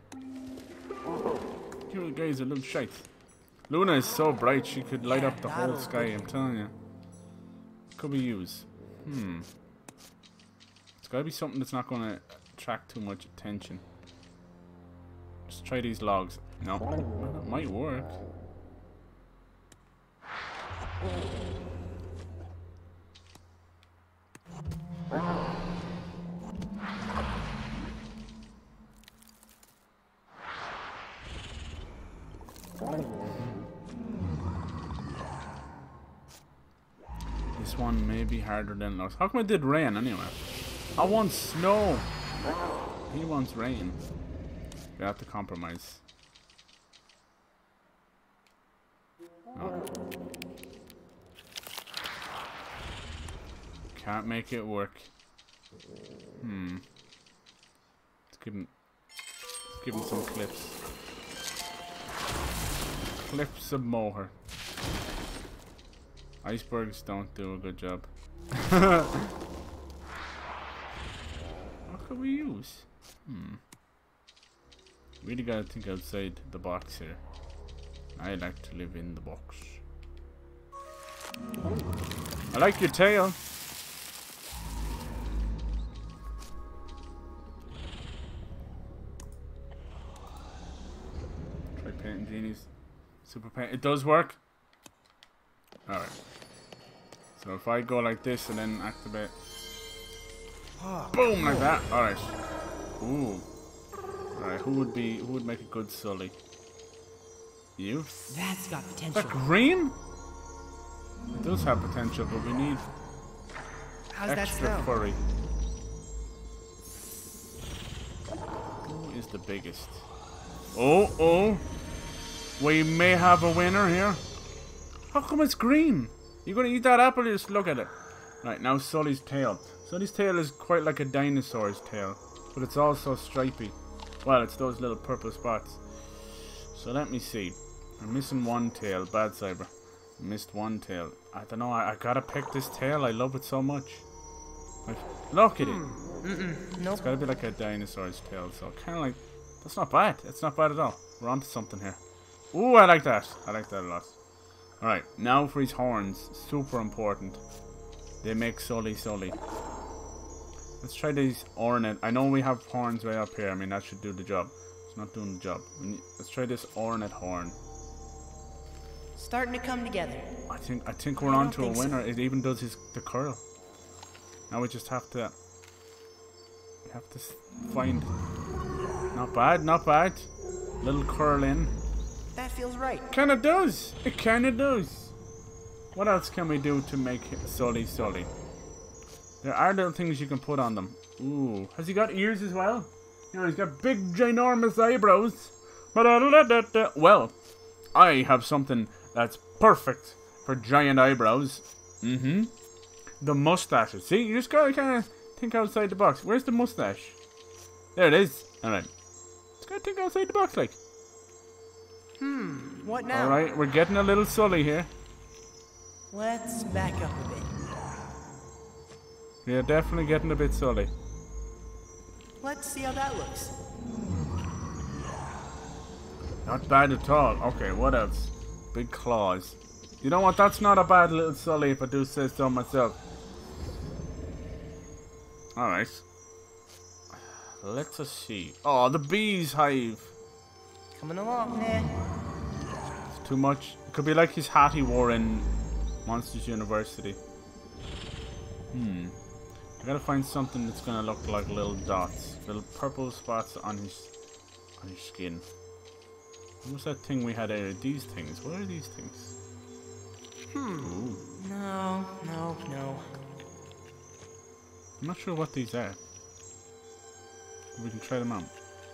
Speaker 1: You guys are little shite. Luna is so bright she could light up the whole sky, I'm telling you. What could we use? Hmm. It's gotta be something that's not gonna attract too much attention. Let's try these logs. No. Well, it might work. This one may be harder than those. How come I did rain anyway? I want snow. He wants rain. We have to compromise. Oh. Can't make it work. Hmm. Let's give him, let's give him some clips. Clips of moher. Icebergs don't do a good job. What could we use? Hmm. Really gotta think outside the box here. I like to live in the box. I like your tail. Try painting genies. Super paint. It does work. Alright. So if I go like this and then activate. Boom, like that. Alright. Ooh. Alright, who would be who would make a good Sully? You?
Speaker 5: That's got
Speaker 1: Is
Speaker 5: potential.
Speaker 1: that green? It does have potential, but we need
Speaker 5: How's that
Speaker 1: extra
Speaker 5: smell?
Speaker 1: furry. Who is the biggest? Oh, oh. We may have a winner here. How come it's green? You gonna eat that apple? Just look at it. Right, now Sully's tail. Sully's tail is quite like a dinosaur's tail, but it's also stripy. Well, it's those little purple spots. So let me see. I'm missing one tail. Bad Cyber. Missed one tail. I don't know. I, I gotta pick this tail. I love it so much. Like, look at it.
Speaker 5: Mm-mm. Nope.
Speaker 1: It's gotta be like a dinosaur's tail. So kind of like. That's not bad. It's not bad at all. We're onto something here. Ooh, I like that. I like that a lot. Alright, now for his horns. Super important. They make Sully Sully. Let's try these ornate. I know we have horns way up here. I mean, that should do the job. It's not doing the job. Let's try this ornate horn.
Speaker 5: Starting to come together.
Speaker 1: I think I think we're
Speaker 5: I
Speaker 1: on
Speaker 5: don't
Speaker 1: to a
Speaker 5: think so.
Speaker 1: winner. It even does his the curl. Now we just have to. We have to s- find. Not bad, not bad. Little curl in.
Speaker 5: That feels right.
Speaker 1: Kinda does. It kinda does. What else can we do to make Sully Sully? There are little things you can put on them. Ooh, has he got ears as well? You know, he's got big, ginormous eyebrows. Well, I have something that's perfect for giant eyebrows. Mm-hmm. The mustaches. See, you just gotta kind of think outside the box. Where's the mustache? There it is. All right. Just gotta think outside the box, like.
Speaker 5: Hmm. What now?
Speaker 1: All right, we're getting a little Sully here.
Speaker 5: Let's back up a bit.
Speaker 1: We're definitely getting a bit Sully.
Speaker 5: Let's see how that looks.
Speaker 1: Not bad at all. Okay, what else? Big claws. You know what? That's not a bad little Sully if I do say so myself. Alright. Let's us see. Oh, the bees hive.
Speaker 5: Coming along, nah.
Speaker 1: It's too much. It could be like his hat he wore in Monsters University. Hmm. I gotta find something that's gonna look like little dots. Little purple spots on his on his skin. What was that thing we had there? These things. What are these things?
Speaker 5: Hmm.
Speaker 1: Ooh.
Speaker 5: No, no, no.
Speaker 1: I'm not sure what these are. We can try them out.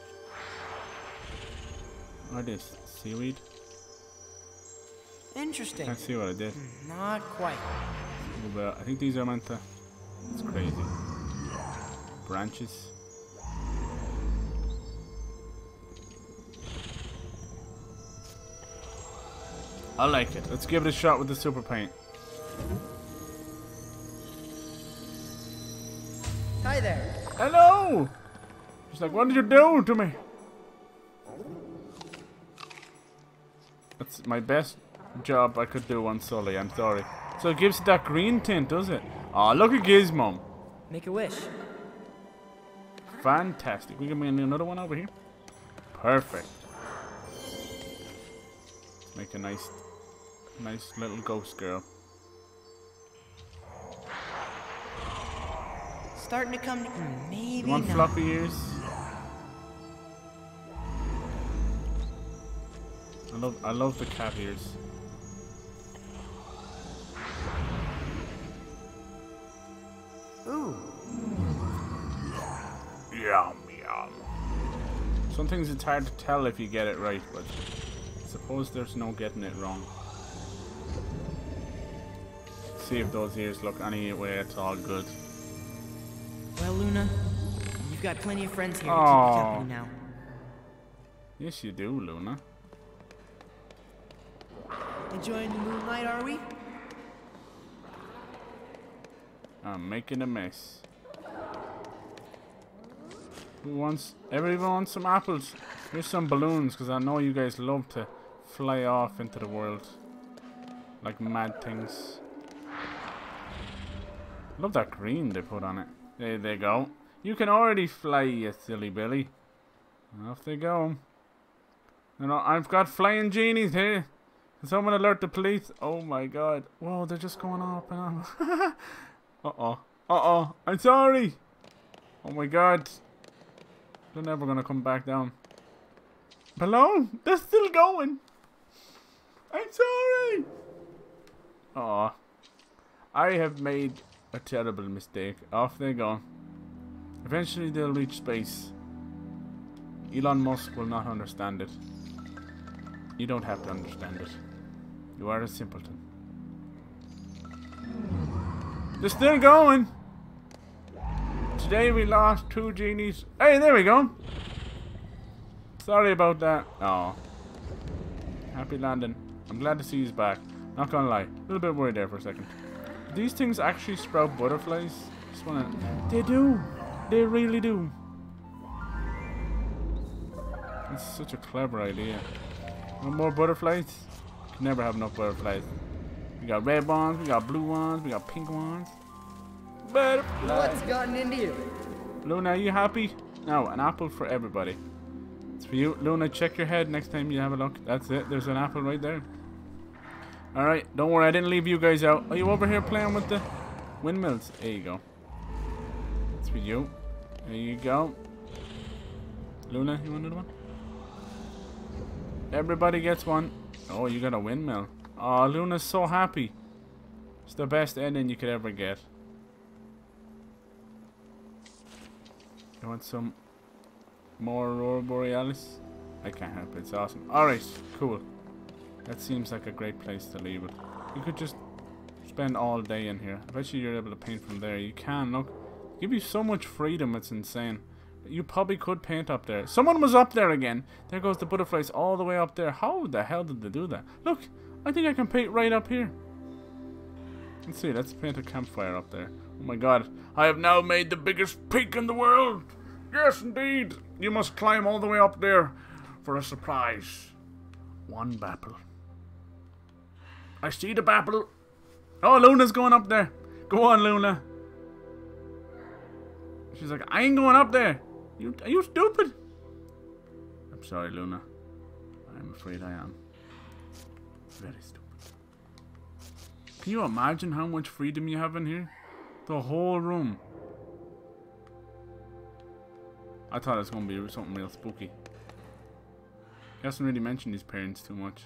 Speaker 1: What is this? Seaweed?
Speaker 5: Interesting.
Speaker 1: Can't see what I did.
Speaker 5: Not quite.
Speaker 1: Oh, but I think these are meant to. It's crazy. Branches. I like it. Let's give it a shot with the super paint.
Speaker 5: Hi there.
Speaker 1: Hello! She's like, what did you do to me? That's my best job I could do on Sully, I'm sorry. So it gives it that green tint, does it? Oh, look at Gizmo.
Speaker 5: Make a wish.
Speaker 1: Fantastic. We can make another one over here. Perfect. Let's make a nice, nice little ghost girl.
Speaker 5: Starting to come to maybe
Speaker 1: You want
Speaker 5: not.
Speaker 1: floppy ears? I love, I love the cat ears.
Speaker 5: Ooh.
Speaker 1: Yum, yum. Some things it's hard to tell if you get it right, but I suppose there's no getting it wrong. See if those ears look any way at all good.
Speaker 5: Well, Luna, you've got plenty of friends here to
Speaker 1: Aww.
Speaker 5: keep you company now.
Speaker 1: Yes, you do, Luna.
Speaker 5: Enjoying the moonlight, are we?
Speaker 1: I'm making a mess. Who wants... Everyone wants some apples. Here's some balloons, because I know you guys love to fly off into the world. Like mad things. Love that green they put on it. There they go. You can already fly, you silly Billy. Off they go. You know, I've got flying genies here. Can someone alert the police? Oh my god. Whoa, they're just going up and up. Uh-oh. Uh-oh. I'm sorry. Oh my god. They're never gonna come back down. Below? They're still going. I'm sorry. Aw. I have made a terrible mistake. Off they go. Eventually they'll reach space. Elon Musk will not understand it. You don't have to understand it. You are a simpleton. They're still going. Today we lost two genies. Hey, there we go. Sorry about that. Oh. Happy landing. I'm glad to see he's back. Not gonna lie. A little bit worried there for a second. Do these things actually sprout butterflies? Just wanna... They do. They really do. That's such a clever idea. Want more butterflies? Can never have enough butterflies. We got red ones, we got blue ones, we got pink ones. Butterflies.
Speaker 5: What's gotten into you?
Speaker 1: Luna, are you happy? No, an apple for everybody. It's for you. Luna, check your head next time you have a look. That's it. There's an apple right there. Alright, don't worry. I didn't leave you guys out. Are you over here playing with the windmills? There you go. It's for you. There you go. Luna, you want another one? Everybody gets one. Oh, you got a windmill. Oh, Luna's so happy. It's the best ending you could ever get. You want some more Aurora Borealis? I can't help it. It's awesome. Alright, cool. That seems like a great place to leave it. You could just spend all day in here. I bet you you're able to paint from there. You can, look. Give you so much freedom, it's insane. You probably could paint up there. Someone was up there again. There goes the butterflies all the way up there. How the hell did they do that? Look, I think I can paint right up here. Let's see, let's paint a campfire up there. Oh my god, I have now made the biggest peak in the world. Yes, indeed. You must climb all the way up there for a surprise. One bapple. I see the bapple. Oh, Luna's going up there. Go on, Luna. She's like, I ain't going up there. You, are you stupid? I'm sorry, Luna. I'm afraid I am. Very stupid. Can you imagine how much freedom you have in here? The whole room. I thought it was going to be something real spooky. He hasn't really mentioned his parents too much.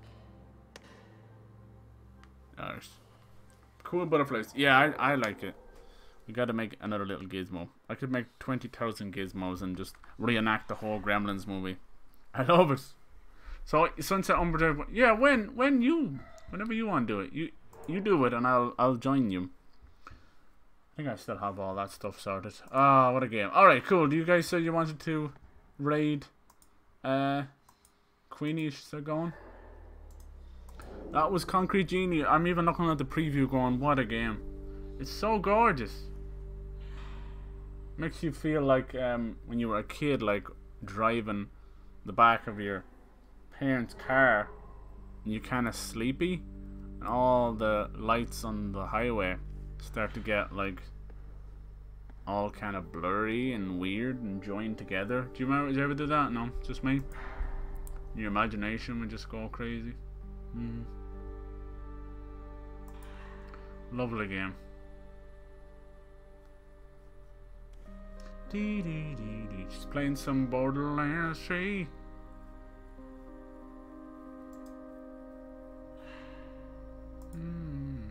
Speaker 1: Nice. Cool butterflies. Yeah, I, I like it. We gotta make another little gizmo. I could make twenty thousand gizmos and just reenact the whole Gremlins movie. I love it. So, Sunset Umber, yeah, when, when you, whenever you want to do it, you, you do it and I'll, I'll join you. I think I still have all that stuff sorted. Ah, oh, what a game. Alright, cool. Do you guys say you wanted to raid, uh, Queenie? Is still going? That was Concrete Genie. I'm even looking at the preview going, what a game. It's so gorgeous. Makes you feel like um, when you were a kid, like driving the back of your parents' car and you're kind of sleepy and all the lights on the highway start to get like all kind of blurry and weird and joined together. Do you remember? Did you ever do that? No, just me. Your imagination would just go crazy. Mm. Lovely game. Dee dee dee dee. She's playing some Borderlands three. Mm.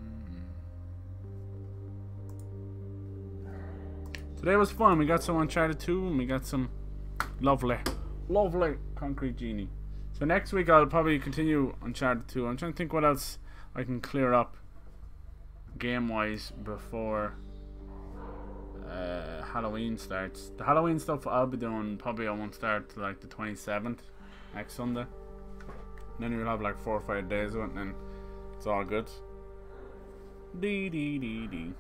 Speaker 1: Today was fun. We got some Uncharted two and we got some lovely, lovely Concrete Genie. So next week I'll probably continue Uncharted two. I'm trying to think what else I can clear up game-wise before uh, Halloween starts. The Halloween stuff I'll be doing probably I won't start till like the twenty-seventh, next Sunday. And then you'll have like four or five days of it and then it's all good. Dee dee dee dee.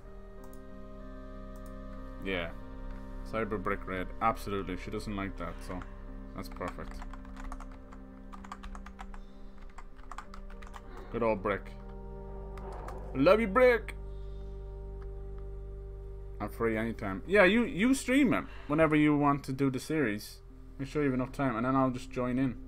Speaker 1: Yeah. Cyber Brick Red. Absolutely. She doesn't like that, so that's perfect. Good old Brick. Love you, Brick. I'm free anytime. Yeah, you you stream it whenever you want to do the series. Make sure you have enough time, and then I'll just join in.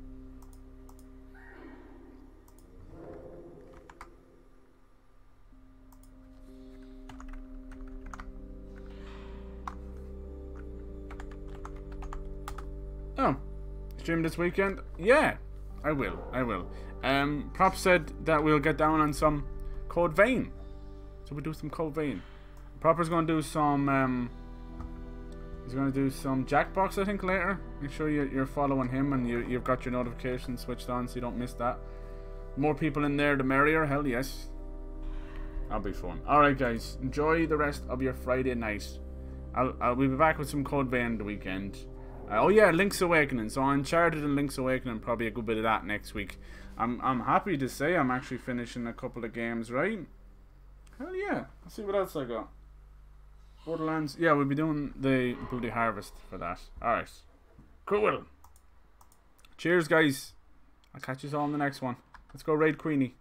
Speaker 1: Oh, stream this weekend? Yeah, I will. I will. Um, Prop said that we'll get down on some Code Vein, so we'll do some Code Vein. Proper's gonna do some. Um, he's gonna do some Jackbox, I think, later. Make sure you're, you're following him and you, you've got your notifications switched on so you don't miss that. More people in there, the merrier. Hell yes. That'll be fun. All right, guys, enjoy the rest of your Friday night. I'll I'll we'll be back with some Code Vein the weekend. Uh, oh yeah, Link's Awakening. So Uncharted and Link's Awakening, probably a good bit of that next week. I'm I'm happy to say I'm actually finishing a couple of games, right? Hell yeah. Let's see what else I got. Borderlands. Yeah, we'll be doing the Bloody Harvest for that. Alright. Cool. Cheers, guys. I'll catch you all in the next one. Let's go raid Queenie.